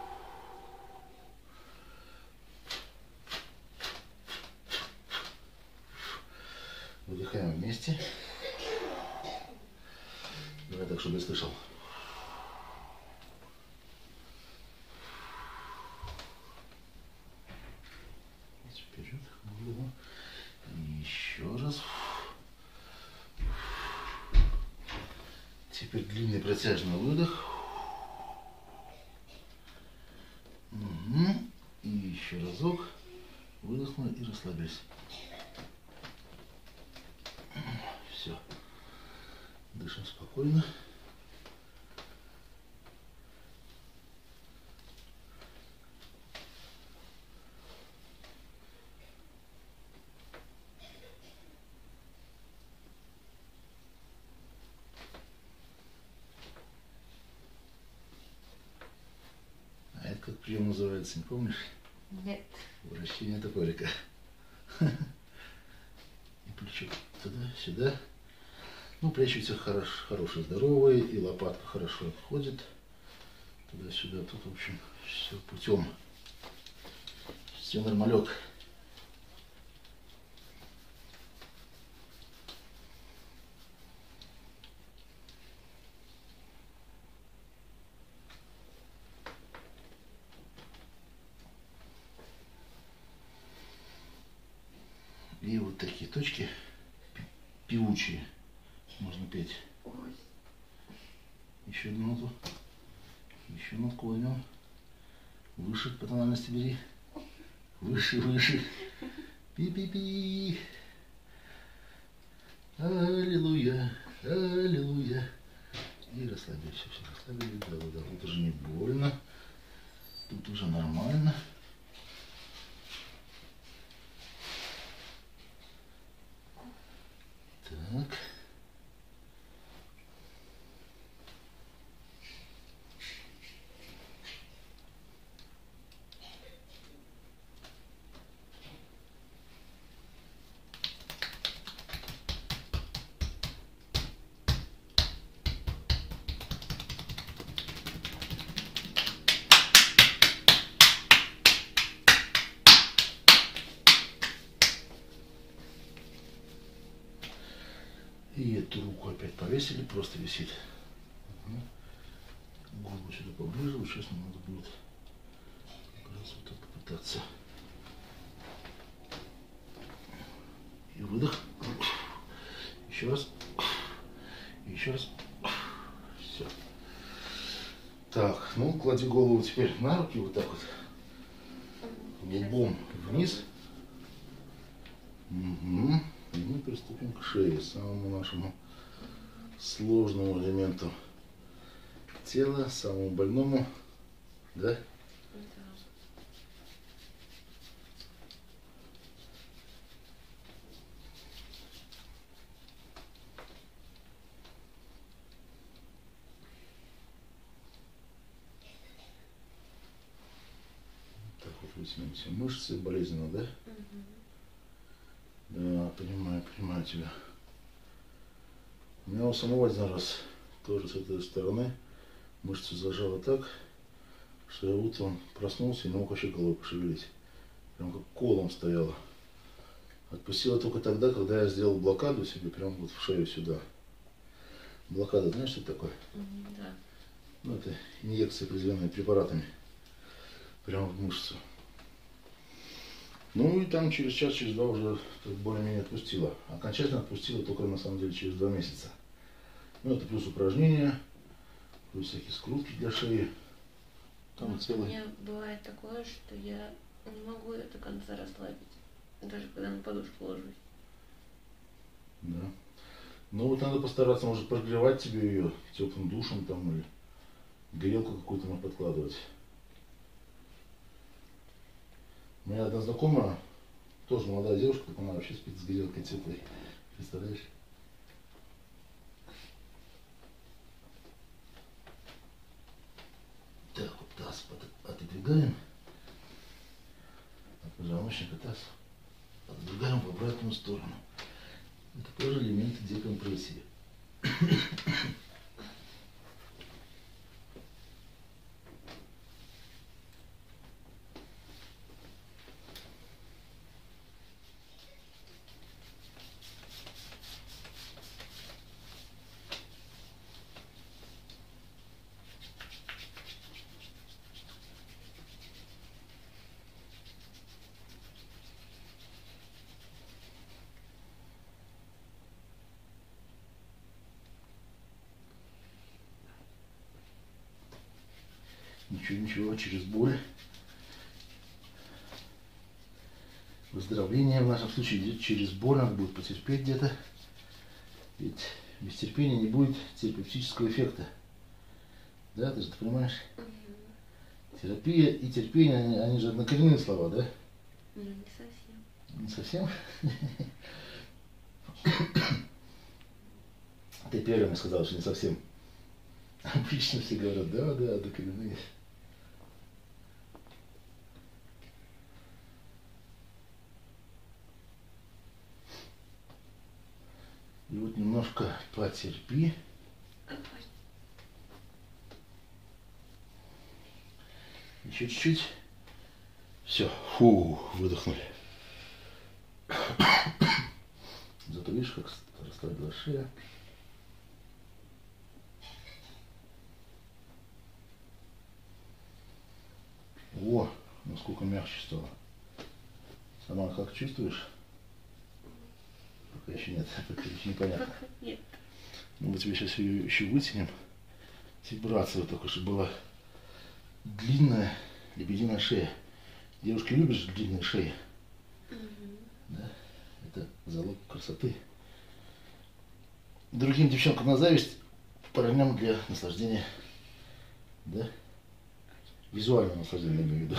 Выдыхаем вместе. Давай так, чтобы я слышал. Вперед. И еще раз. Теперь длинный протяжный выдох. Угу. И еще разок. Выдохнули и расслабились. Все. Дышим спокойно. А это как прием называется, не помнишь? Нет. Вращение топорика. И плечо туда, сюда. Ну, плечи все хорош, хорошие, здоровые, и лопатка хорошо ходит. Туда-сюда, тут, в общем, все путем. Все нормалек. И вот такие точки певучие. Можно петь. Еще одну ноту. Еще нотку возьмем. Выше по тональности бери. Выше, выше. Пи-пи-пи. Аллилуйя, аллилуйя. И расслабились, все, все расслабились. Да, да, да. Тут уже не больно. Тут уже нормально. Так. И эту руку опять повесили, просто висит. Угу. Голову сюда поближе, вот сейчас нам надо будет как раз вот так попытаться. И выдох. Еще раз. Еще раз. Все. Так, ну клади голову теперь на руки вот так вот. Лбом вниз. Угу. И мы приступим к шее, самому нашему сложному элементу тела, самому больному, да? Да. Так вот вытянем все мышцы, болезненно, да? Угу. Да, понимаю, понимаю тебя. У меня у самого один раз тоже с этой стороны мышцу зажало так, что я утром проснулся и не мог вообще головой пошевелить. Прям как колом стояло. Отпустила только тогда, когда я сделал блокаду себе прям вот в шею сюда. Блокада, знаешь, что это такое? Mm-hmm, да. Ну, это инъекции, определенные препаратами. Прямо в мышцу. Ну и там через час, через два уже более-менее отпустила. Окончательно отпустила только на самом деле через два месяца. Ну это плюс упражнения, плюс всякие скрутки для шеи. Там ну, целый... У меня бывает такое, что я не могу ее до конца расслабить. Даже когда на подушку ложусь. Да. Ну вот надо постараться, может, прогревать тебе ее теплым душем там или грелку какую-то нам подкладывать. Моя одна знакомая, тоже молодая девушка, так она вообще спит с грелкой теплой. Представляешь? Так, вот таз отодвигаем. От позвоночника таз отодвигаем в обратную сторону. Это тоже элемент декомпрессии. Ничего, ничего, через боль. Выздоровление в нашем случае идет через боль, надо будет потерпеть где-то. Ведь без терпения не будет терапевтического эффекта. Да, ты же это понимаешь? Угу. Терапия и терпение, они, они же однокоренные слова, да? Ну, не совсем. Не совсем? Ты первый мне сказал, что не совсем. Обычно все говорят, да, да, однокоренные. И вот немножко потерпи. Еще чуть-чуть. Все. Фу, выдохнули. Зато видишь, как расслабилась шея. О, насколько мягче стало. Сама как чувствуешь? Пока еще нет, пока еще непонятно. Нет. Ну, мы тебе сейчас ее еще вытянем. Вибрация только, чтобы была длинная лебединая шея. Девушки любят же длинные шеи. Угу. Да? Это залог красоты. Другим девчонкам на зависть, парням для наслаждения. Да? Визуальное наслаждение, я имею в виду.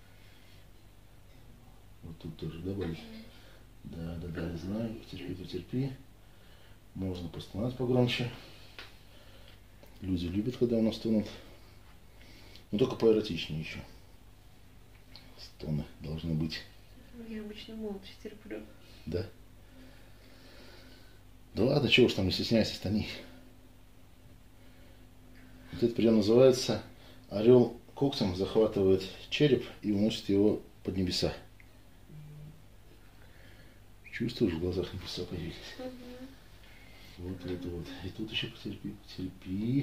Вот тут тоже, да, болит? Да, да, да, я знаю. Потерпи, потерпи. Можно постонать погромче. Люди любят, когда у нас стонут. Но только поэротичнее еще. Стоны должны быть. Я обычно молча терплю. Да? Да ладно, чего уж там, не стесняйся, стони. Вот этот прием называется орел когтем захватывает череп и уносит его под небеса. Чувствуешь, в глазах небеса появились? Угу. Вот, вот, вот. И тут еще потерпи, потерпи.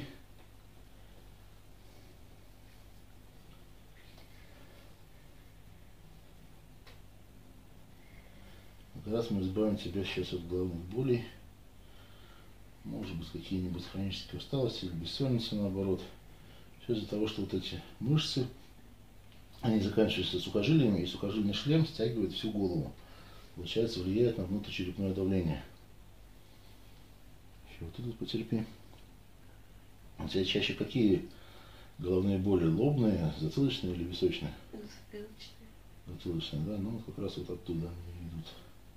Как раз мы избавим тебя сейчас от головных болей. Может быть, какие-нибудь хронические усталости или бессонница, наоборот. Все из-за того, что вот эти мышцы, они заканчиваются сухожилиями, и сухожильный шлем стягивает всю голову. Получается, влияет на внутричерепное давление. Еще вот тут потерпи. У тебя чаще какие головные боли? Лобные, затылочные или височные? Затылочные. Затылочные, да? Ну, как раз вот оттуда они идут.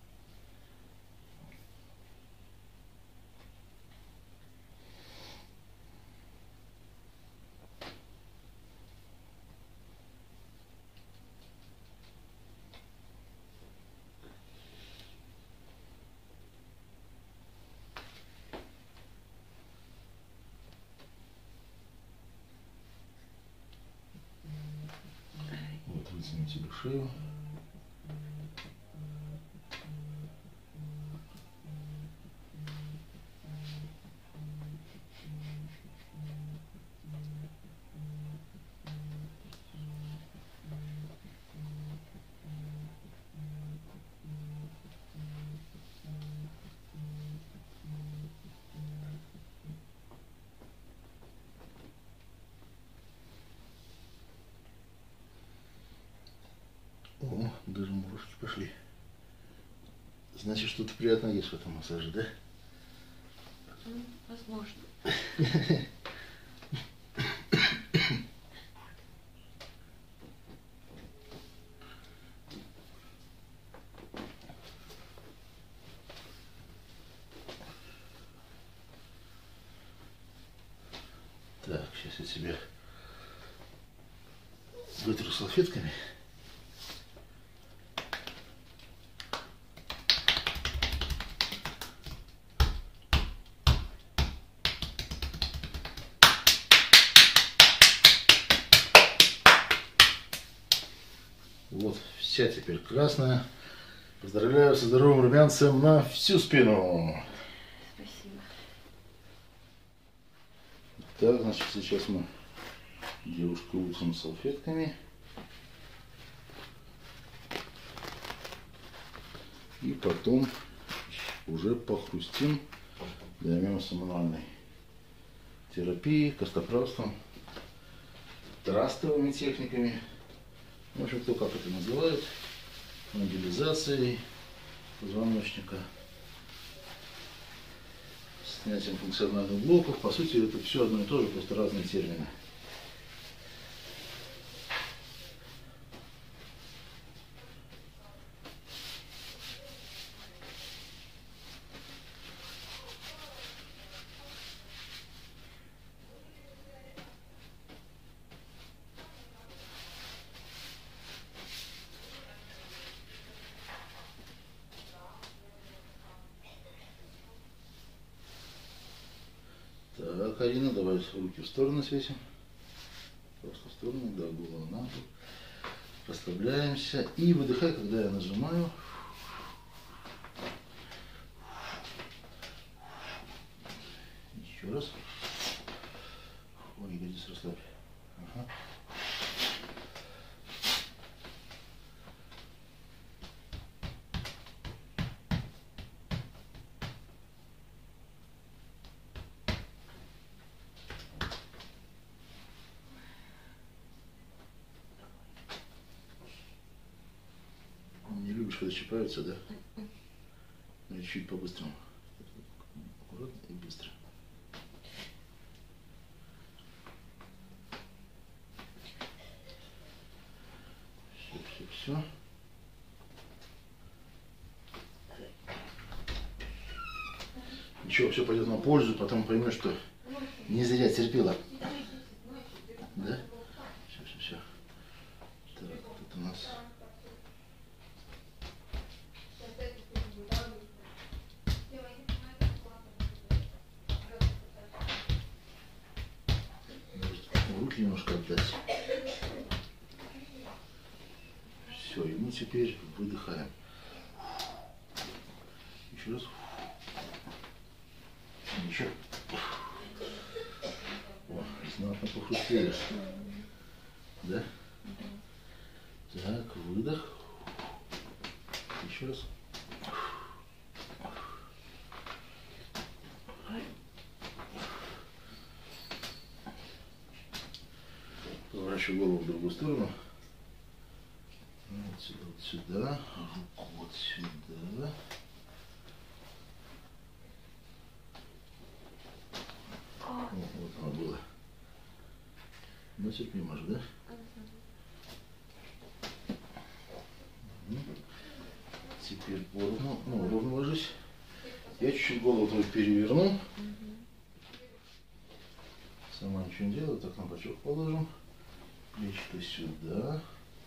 Вытянем тебе шею. О, даже мурашки пошли. Значит, что-то приятное есть в этом массаже, да? Ну, возможно. Так, сейчас я себя вытру салфетками. Вот, вся теперь красная. Поздравляю со здоровым румянцем на всю спину. Спасибо. Так, значит, сейчас мы девушку вытрем салфетками. И потом уже похрустим, займемся мануальной терапией, костоправством, трастовыми техниками. В общем, кто как это называет, мобилизацией позвоночника, снятием функциональных блоков. По сути, это все одно и то же, просто разные термины. Так, Арина, давай руки в сторону свесим. Просто в сторону, да, голову на бок. Расслабляемся. И выдыхай, когда я нажимаю. Еще раз. Ой, ягодицы расслабь. Ага. Не любишь, когда щипаются, да? Ну, чуть по-быстрому. Аккуратно и быстро. Все, все, все. Ничего, все пойдет на пользу, потом поймешь, что не зря терпела. Да? Все, все, все. Так, тут у нас... Руки немножко отдать. Все, и мы теперь выдыхаем. Еще раз. Еще. О, знатно похрустели. Да? Так, выдох. Еще раз. Поворачиваю голову в другую сторону. Вот сюда, вот сюда, вот сюда. О, вот оно было. Ну, терпи, может, да? Угу. Теперь поровну, ну, ровно ложись. Я чуть-чуть голову твою переверну. Угу. Сама ничего не делаю, так на бочок положим. Плечи-то сюда.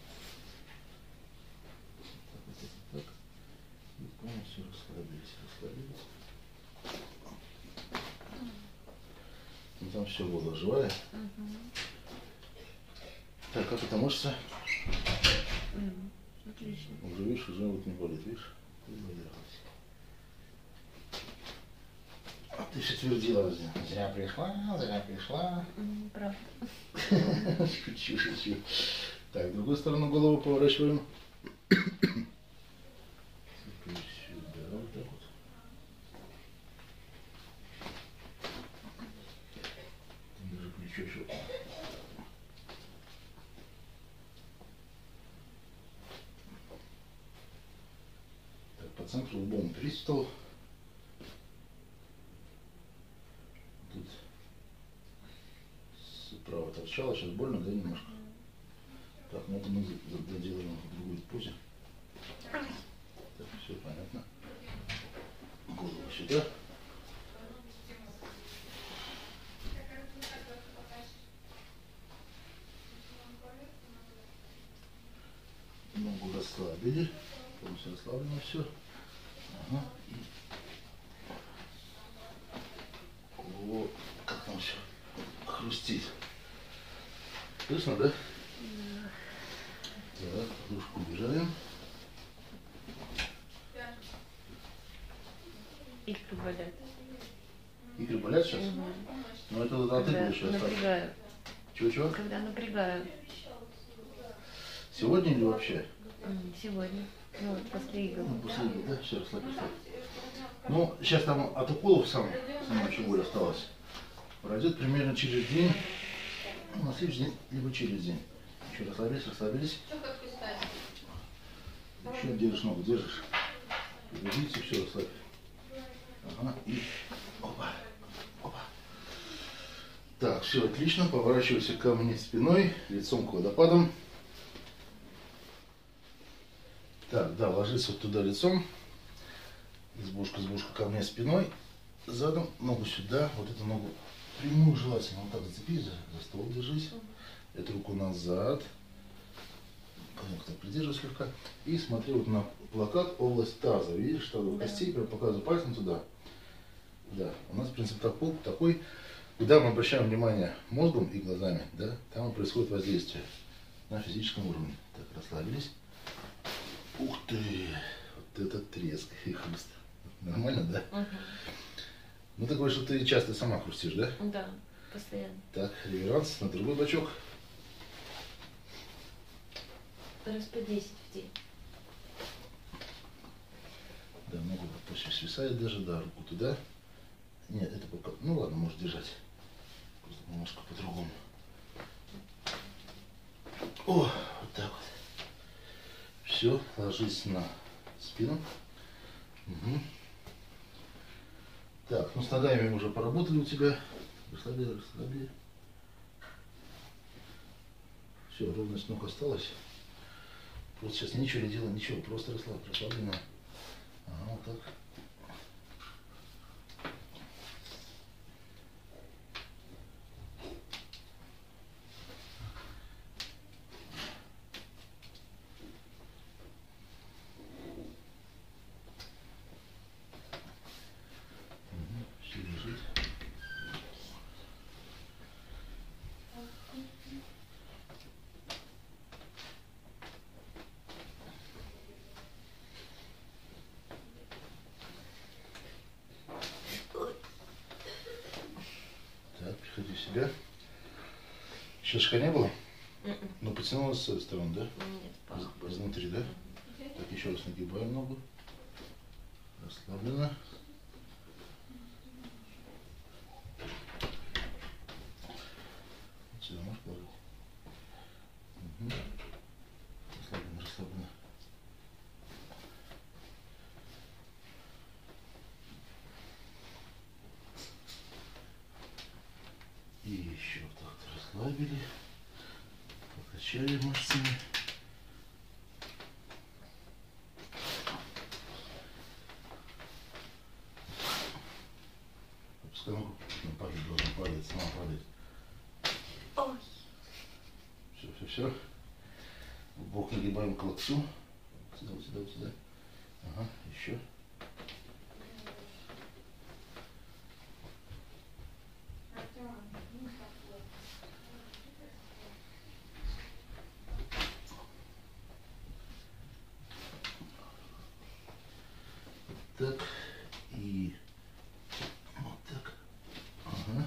Так, вот это так. И полностью расслабились, расслабились. Ну, там все было живая. Угу. Так, как эта мышца? Mm, отлично. Уже видишь, уже вот не болит, видишь? А ты все твердила, зря пришла, зря пришла. Mm, правда. Шучу, шучу. Так, в другую сторону голову поворачиваем. Теперь сюда, вот так вот. Даже плечо щелкнуло. по центру лбом пристал. Тут справа торчало, сейчас больно, да, немножко? Так, ну это мы доделаем в другой позе. Так, все понятно. Голову сюда. Ногу расслабили. Полностью расслаблено все. Ага. И... О, как там все хрустит. Слышно, да? Да. Так, подушку убираем. Икры болят. Икры болят сейчас? Угу. Ну это вот ты будешь сейчас. Напрягаю. Чего-чего? Когда напрягаю. Сегодня или вообще? Сегодня. Ну, после игр. Ну, после игр, да? Все, расслабься. Ну, сейчас там от уколов сам, самая очень боль осталась. Пройдет примерно через день. Ну, на следующий день, либо через день. Еще расслабились, расслабились. Еще держишь ногу, держишь. Видите, все, расслабь. Ага, и опа, опа. Так, все отлично. Поворачивайся ко мне спиной, лицом к водопадам. Так, да, ложись вот туда лицом. Избушка, избушка ко мне спиной. Задом, ногу сюда. Вот эту ногу прямую желательно вот так зацепи, за, за стол держись. Эту руку назад. Так, придерживай слегка. И смотри вот на плакат область таза. Видишь, тазовых да. Костей, прям показываю пальцем туда. Да, у нас принцип такой, такой, когда мы обращаем внимание мозгом и глазами, да, там и происходит воздействие на физическом уровне. Так, расслабились. Ух ты, вот это треск и хруст. Нормально, да? Угу. Ну ты говоришь, что ты часто сама хрустишь, да? Да, постоянно. Так, реверанс на другой бочок. Раз по десять в день. Да, ногу почти свисает даже, да, руку туда. Нет, это пока, ну ладно, можешь держать. Просто немножко по-другому. О, вот так вот. Все, ложись на спину. Угу. Так, ну с ногами мы уже поработали у тебя. Расслабили, расслабили. Все, ровность ног осталась. Просто сейчас ничего не делаем, ничего, просто расслаб, расслаблено. Ага, вот так. Приходи в себя. Щелчка не было? Mm-mm. Но потянулась с этой стороны, да? Нет, Из, изнутри, да? Mm-hmm. Так, еще раз нагибаем ногу. Расслабленно. Вот сюда можешь положить? Угу. Расслабленно, расслабленно. И еще так расслабили, покачали мышцами. Опускай ногу, на падает, должен падать, сама падает. Ой. Все, все, все. Бок нагибаем к локтю. Сюда, вот сюда, вот сюда. Ага, еще. Так, и вот так. Ага.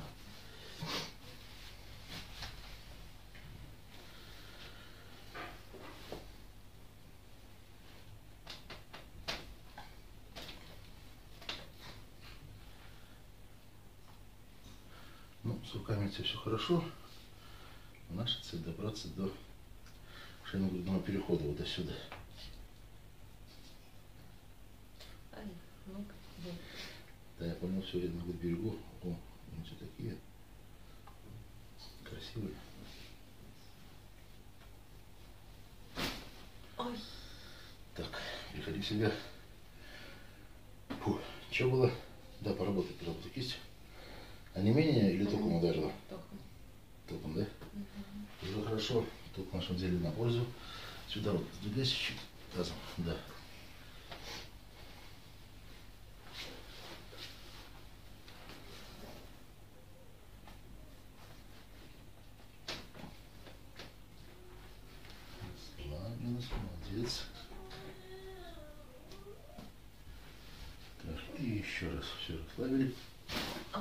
Ну, с руками все все хорошо. Наша цель добраться до шейно-грудного перехода вот до сюда. Да, я понял, все, я на берегу. О, они все такие красивые. Ой. Так, приходи в себя. Фу, что было? Да, поработать, поработать кистью. А не менее или током ударила? Током. Током, да? Угу. Уже хорошо. Ток в нашем деле на пользу. Сюда вот сдвигайся чуть-чуть тазом. Да. Расслабилась, молодец. Так, и еще раз все расслабили. Ой.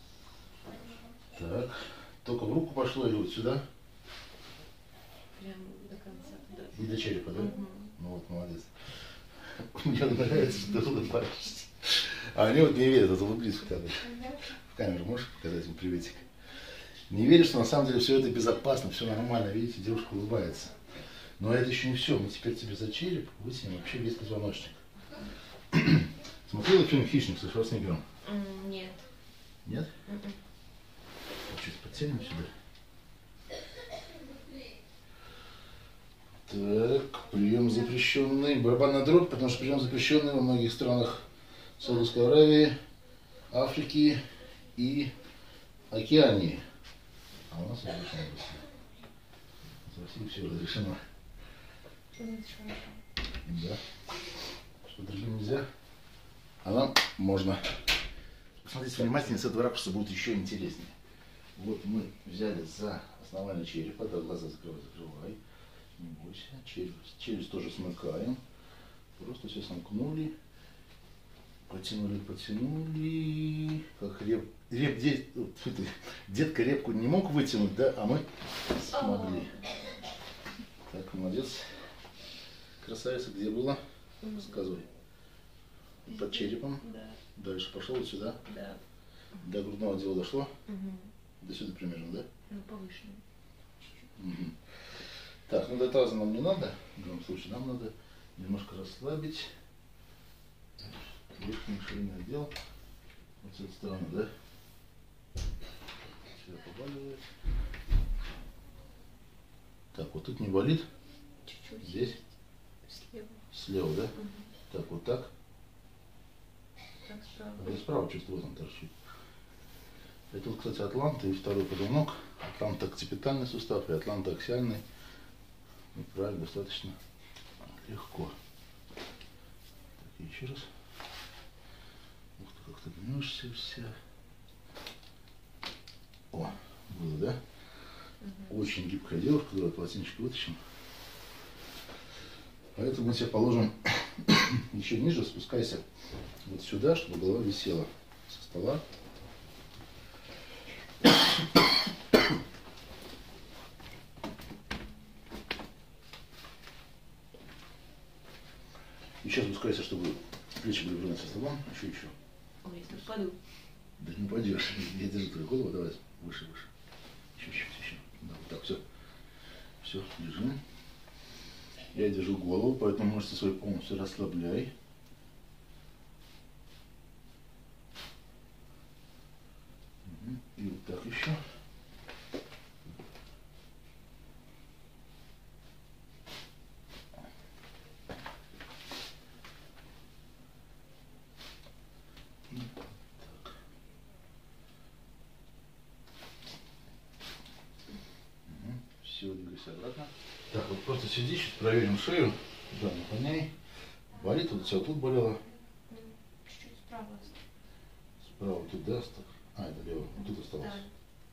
Так, только в руку пошло или вот сюда? Прям до конца туда. И до черепа, да? Угу. Ну вот, молодец. Мне нравится, что ты улыбаешься. А они вот не верят, это улыбнись в камеру. В камеру можешь показать им приветик? Не веришь, что на самом деле все это безопасно, все нормально. Видите, девушка улыбается. Но это еще не все. Мы теперь тебе за череп вытянем вообще весь позвоночник. Смотрела фильм «Хищник» со Шварценеггером? Нет. Нет? Mm-mm. Чуть подтянем сюда. Так, прием запрещенный. Барабанная дробь, потому что прием запрещенный во многих странах Саудовской Аравии, Африки и Океании. А у нас разрешено в России. В России все разрешено. Да. Что другим нельзя? А нам можно. Посмотрите внимательнее, с этого ракурса будет еще интереснее. Вот мы взяли за основание черепа, да, глаза закрывай, закрывай. Не бойся. Челюсть, челюсть тоже смыкаем. Просто все сомкнули. Потянули, потянули. Как реп, реп дед, детка репку не мог вытянуть, да, а мы смогли. Так, молодец. Красавица, где была? Рассказывай. Под черепом. Да. Дальше пошел вот сюда. Да. До грудного отдела дошло. Угу. До сюда примерно, да? Ну, повышенно. Угу. Так, ну до таза нам не надо. В любом случае нам надо немножко расслабить верхний шейный отдел. Вот с этой стороны, да? Сюда побаливает. Так, вот тут не болит. Чуть-чуть. Здесь? Слева. Слева, да? Угу. Так, вот так. Так, справа. А я справа чувствую, вот он торчит. И тут, кстати, атланта и второй позвонок. Атлантоокципитальный сустав и атлантоаксиальный. И правильно, достаточно легко. Так, и еще раз. Ух ты, как ты гнешься вся. О, было, да? Угу. Очень гибкая девушка, давай полотенчик вытащим. Поэтому мы тебе положим еще ниже, спускайся вот сюда, чтобы голова висела со стола. Еще спускайся, чтобы плечи были ровно со столом. Еще, еще. Ой, если упаду. Да не упадешь. Я держу твою голову, давай выше, выше. Еще, еще, еще. Да, вот так, все. Все, держи. Я держу голову, поэтому мышцы свои полностью расслабляй. И вот так еще. И так. Угу. Все, двигайся обратно. Так, вот просто сиди, сейчас проверим шею. Да, наклоняй. Болит, вот все тут болело. Чуть-чуть справа. Справа тут, да? А, это лево. Вот тут осталось. Да.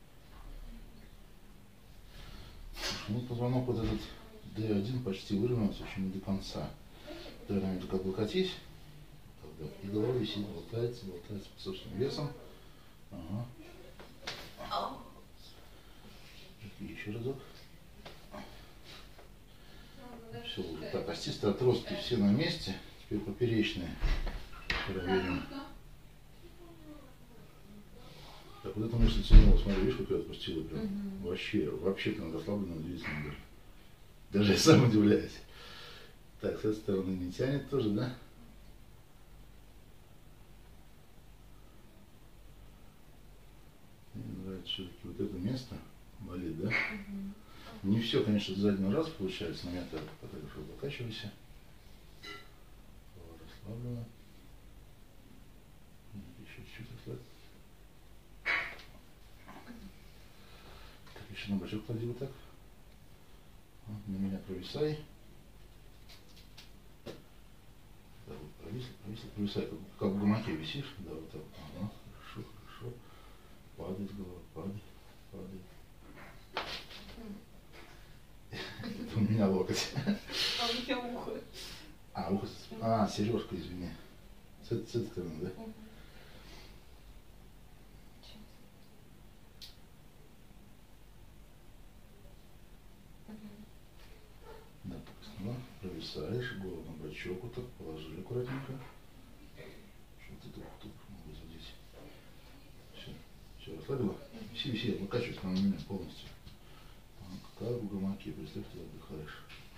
Ну, позвонок вот этот дэ один почти выровнялся, еще не до конца. Наверное, только облокотись. Тогда. И голова висит, болтается, болтается под собственным весом. Ага. И еще разок. Все уже. Так, остистые отростки все на месте. Теперь поперечные. Проверим. Так, вот эта мышца тянула, смотри, видишь, как я отпустила прям. Угу. Вообще, вообще прям расслабленно, удивительно даже. Даже я сам удивляюсь. Так, с этой стороны не тянет тоже, да? Так, все-таки вот это место болит, да? Угу. Не все, конечно, за один раз получается, но я так хорошо покачивайся. Расслабленно. Еще чуть-чуть расслабь. Так, еще на бочок клади вот так. На меня провисай. Да, вот провисла, провисла, провисай, как, как в гамаке висишь. Да, вот так. Ага, хорошо, хорошо. Падает голова, падает, падает. Это у меня локоть. А у меня ухо. А, ухо. А, сережка, извини. С этой, с этой стороны, да? Да, так, снова провисаешь, голову на бочок, вот так положили аккуратненько. Что-то тут, тут могу задеть. Все, все, расслабила? Виси, виси, выкачивайся на меня полностью. Так, как в гамаке, представь, ты отдыхаешь.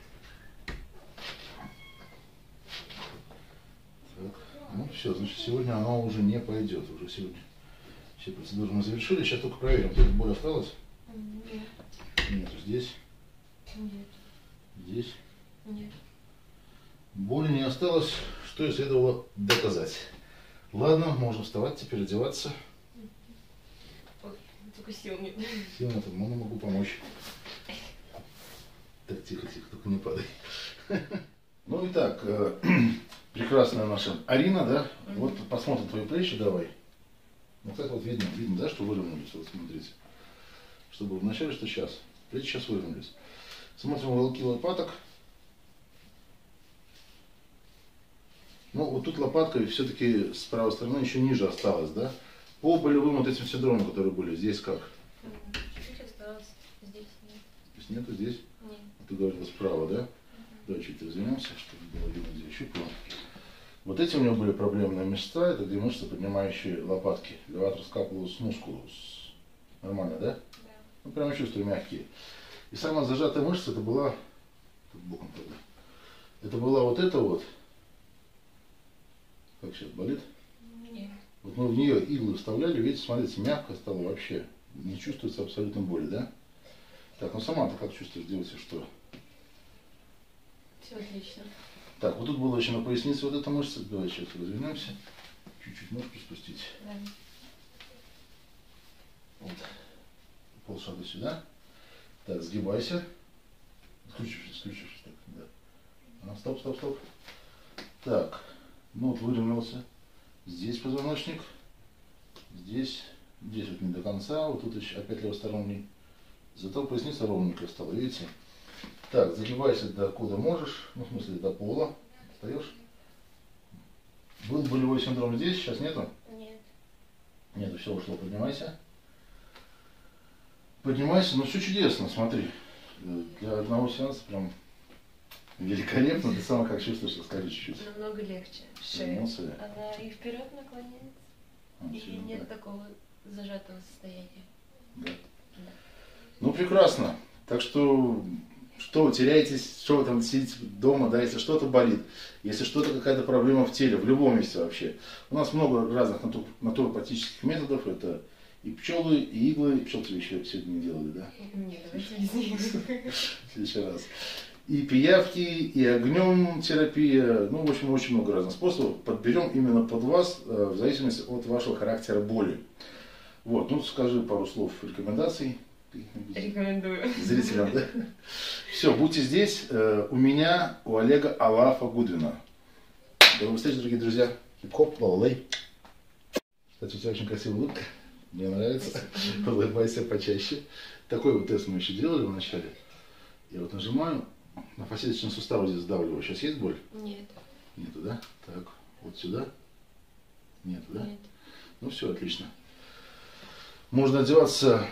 Так, ну все, значит, сегодня оно уже не пойдет. Уже сегодня все процедуры мы завершили. Сейчас только проверим, где боль осталась? Нет. Нет, здесь? Нет. Здесь? Нет. Боли не осталось, что и следовало доказать. Ладно, можем вставать, теперь одеваться. Ой, только сил нет. Сил нет, но могу помочь. Так, тихо, тихо, только не падай. Ну и так, э, прекрасная наша Арина, да? Mm-hmm. Вот посмотрим твои плечи, давай. Ну, кстати, вот видно, видно, да, что выровнялись, вот смотрите. Что было вначале, что сейчас. Плечи сейчас выровнялись. Смотрим уголки лопаток. Ну, вот тут лопатка все-таки с правой стороны еще ниже осталась, да? По болевым вот этим синдромам, которые были, здесь как? Чуть осталось, здесь нет. Здесь нету, здесь? Нет. Ты говорила справа, да? Давай чуть развернемся, чтобы было видно, где щупало. Вот эти у него были проблемные места, это где мышцы, поднимающие лопатки. Леватор скапулус мускулус. Нормально, да? Да. Ну, прямо чувствую мягкие. И самая зажатая мышца, это была, тут боком тогда, это была вот эта вот, как сейчас, болит? Нет. Вот мы в нее иглы вставляли, видите, смотрите, мягко стало вообще, не чувствуется абсолютно боли, да? Так, ну сама-то как чувствуешь, делайте что? Все отлично. Так, вот тут было еще на пояснице вот эта мышца. Давай сейчас развернемся. Чуть-чуть ножку спустить. Да. Вот. Полшага сюда. Так, сгибайся. Скрючившись, скрючившись. Так, да. А, стоп, стоп, стоп. Так, ну вот выровнялся. Здесь позвоночник. Здесь. Здесь вот не до конца. Вот тут еще опять левосторонний. Зато поясница ровненькая стала, видите? Так, загибайся до куда можешь, ну в смысле до пола, встаешь. Был болевой синдром здесь, сейчас нету? Нет. Нету, все ушло, поднимайся. Поднимайся, ну все чудесно, смотри. Для одного сеанса прям великолепно. Ты сама как чувствуешь, расскажи чуть-чуть. Намного легче. Шея. Эмоции. Она и вперед наклоняется, А, и все, нет да. такого зажатого состояния. Да. Да. Ну прекрасно. Так что... Что вы теряетесь, что вы там сидите дома, да, если что-то болит, если что-то, какая-то проблема в теле, в любом месте вообще. У нас много разных натур, натуропатических методов, это и пчелы, и иглы, и пчел тебе еще сегодня не делали, да? Нет, давайте без них. В следующий раз. И пиявки, и огнем терапия, ну, в общем, очень много разных способов. Подберем именно под вас, в зависимости от вашего характера боли. Вот, ну, скажи пару слов рекомендаций. Рекомендую. Зрителям, да? Все, будьте здесь. У меня, у Олега Алафа Гудвина. До новых встреч, дорогие друзья. Хип-хоп, лалалей. Кстати, у тебя очень красивая улыбка. Мне нравится. Улыбайся почаще. Такой вот тест мы еще делали вначале. Я вот нажимаю. На фасеточный сустав здесь сдавливаю. Сейчас есть боль? Нет. Нету, да? Так, вот сюда. Нету, да? Нет. Ну все, отлично. Можно одеваться...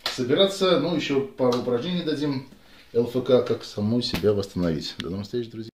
Собираться, ну еще пару упражнений дадим ЛФК, как саму себя восстановить. До новых встреч, друзья.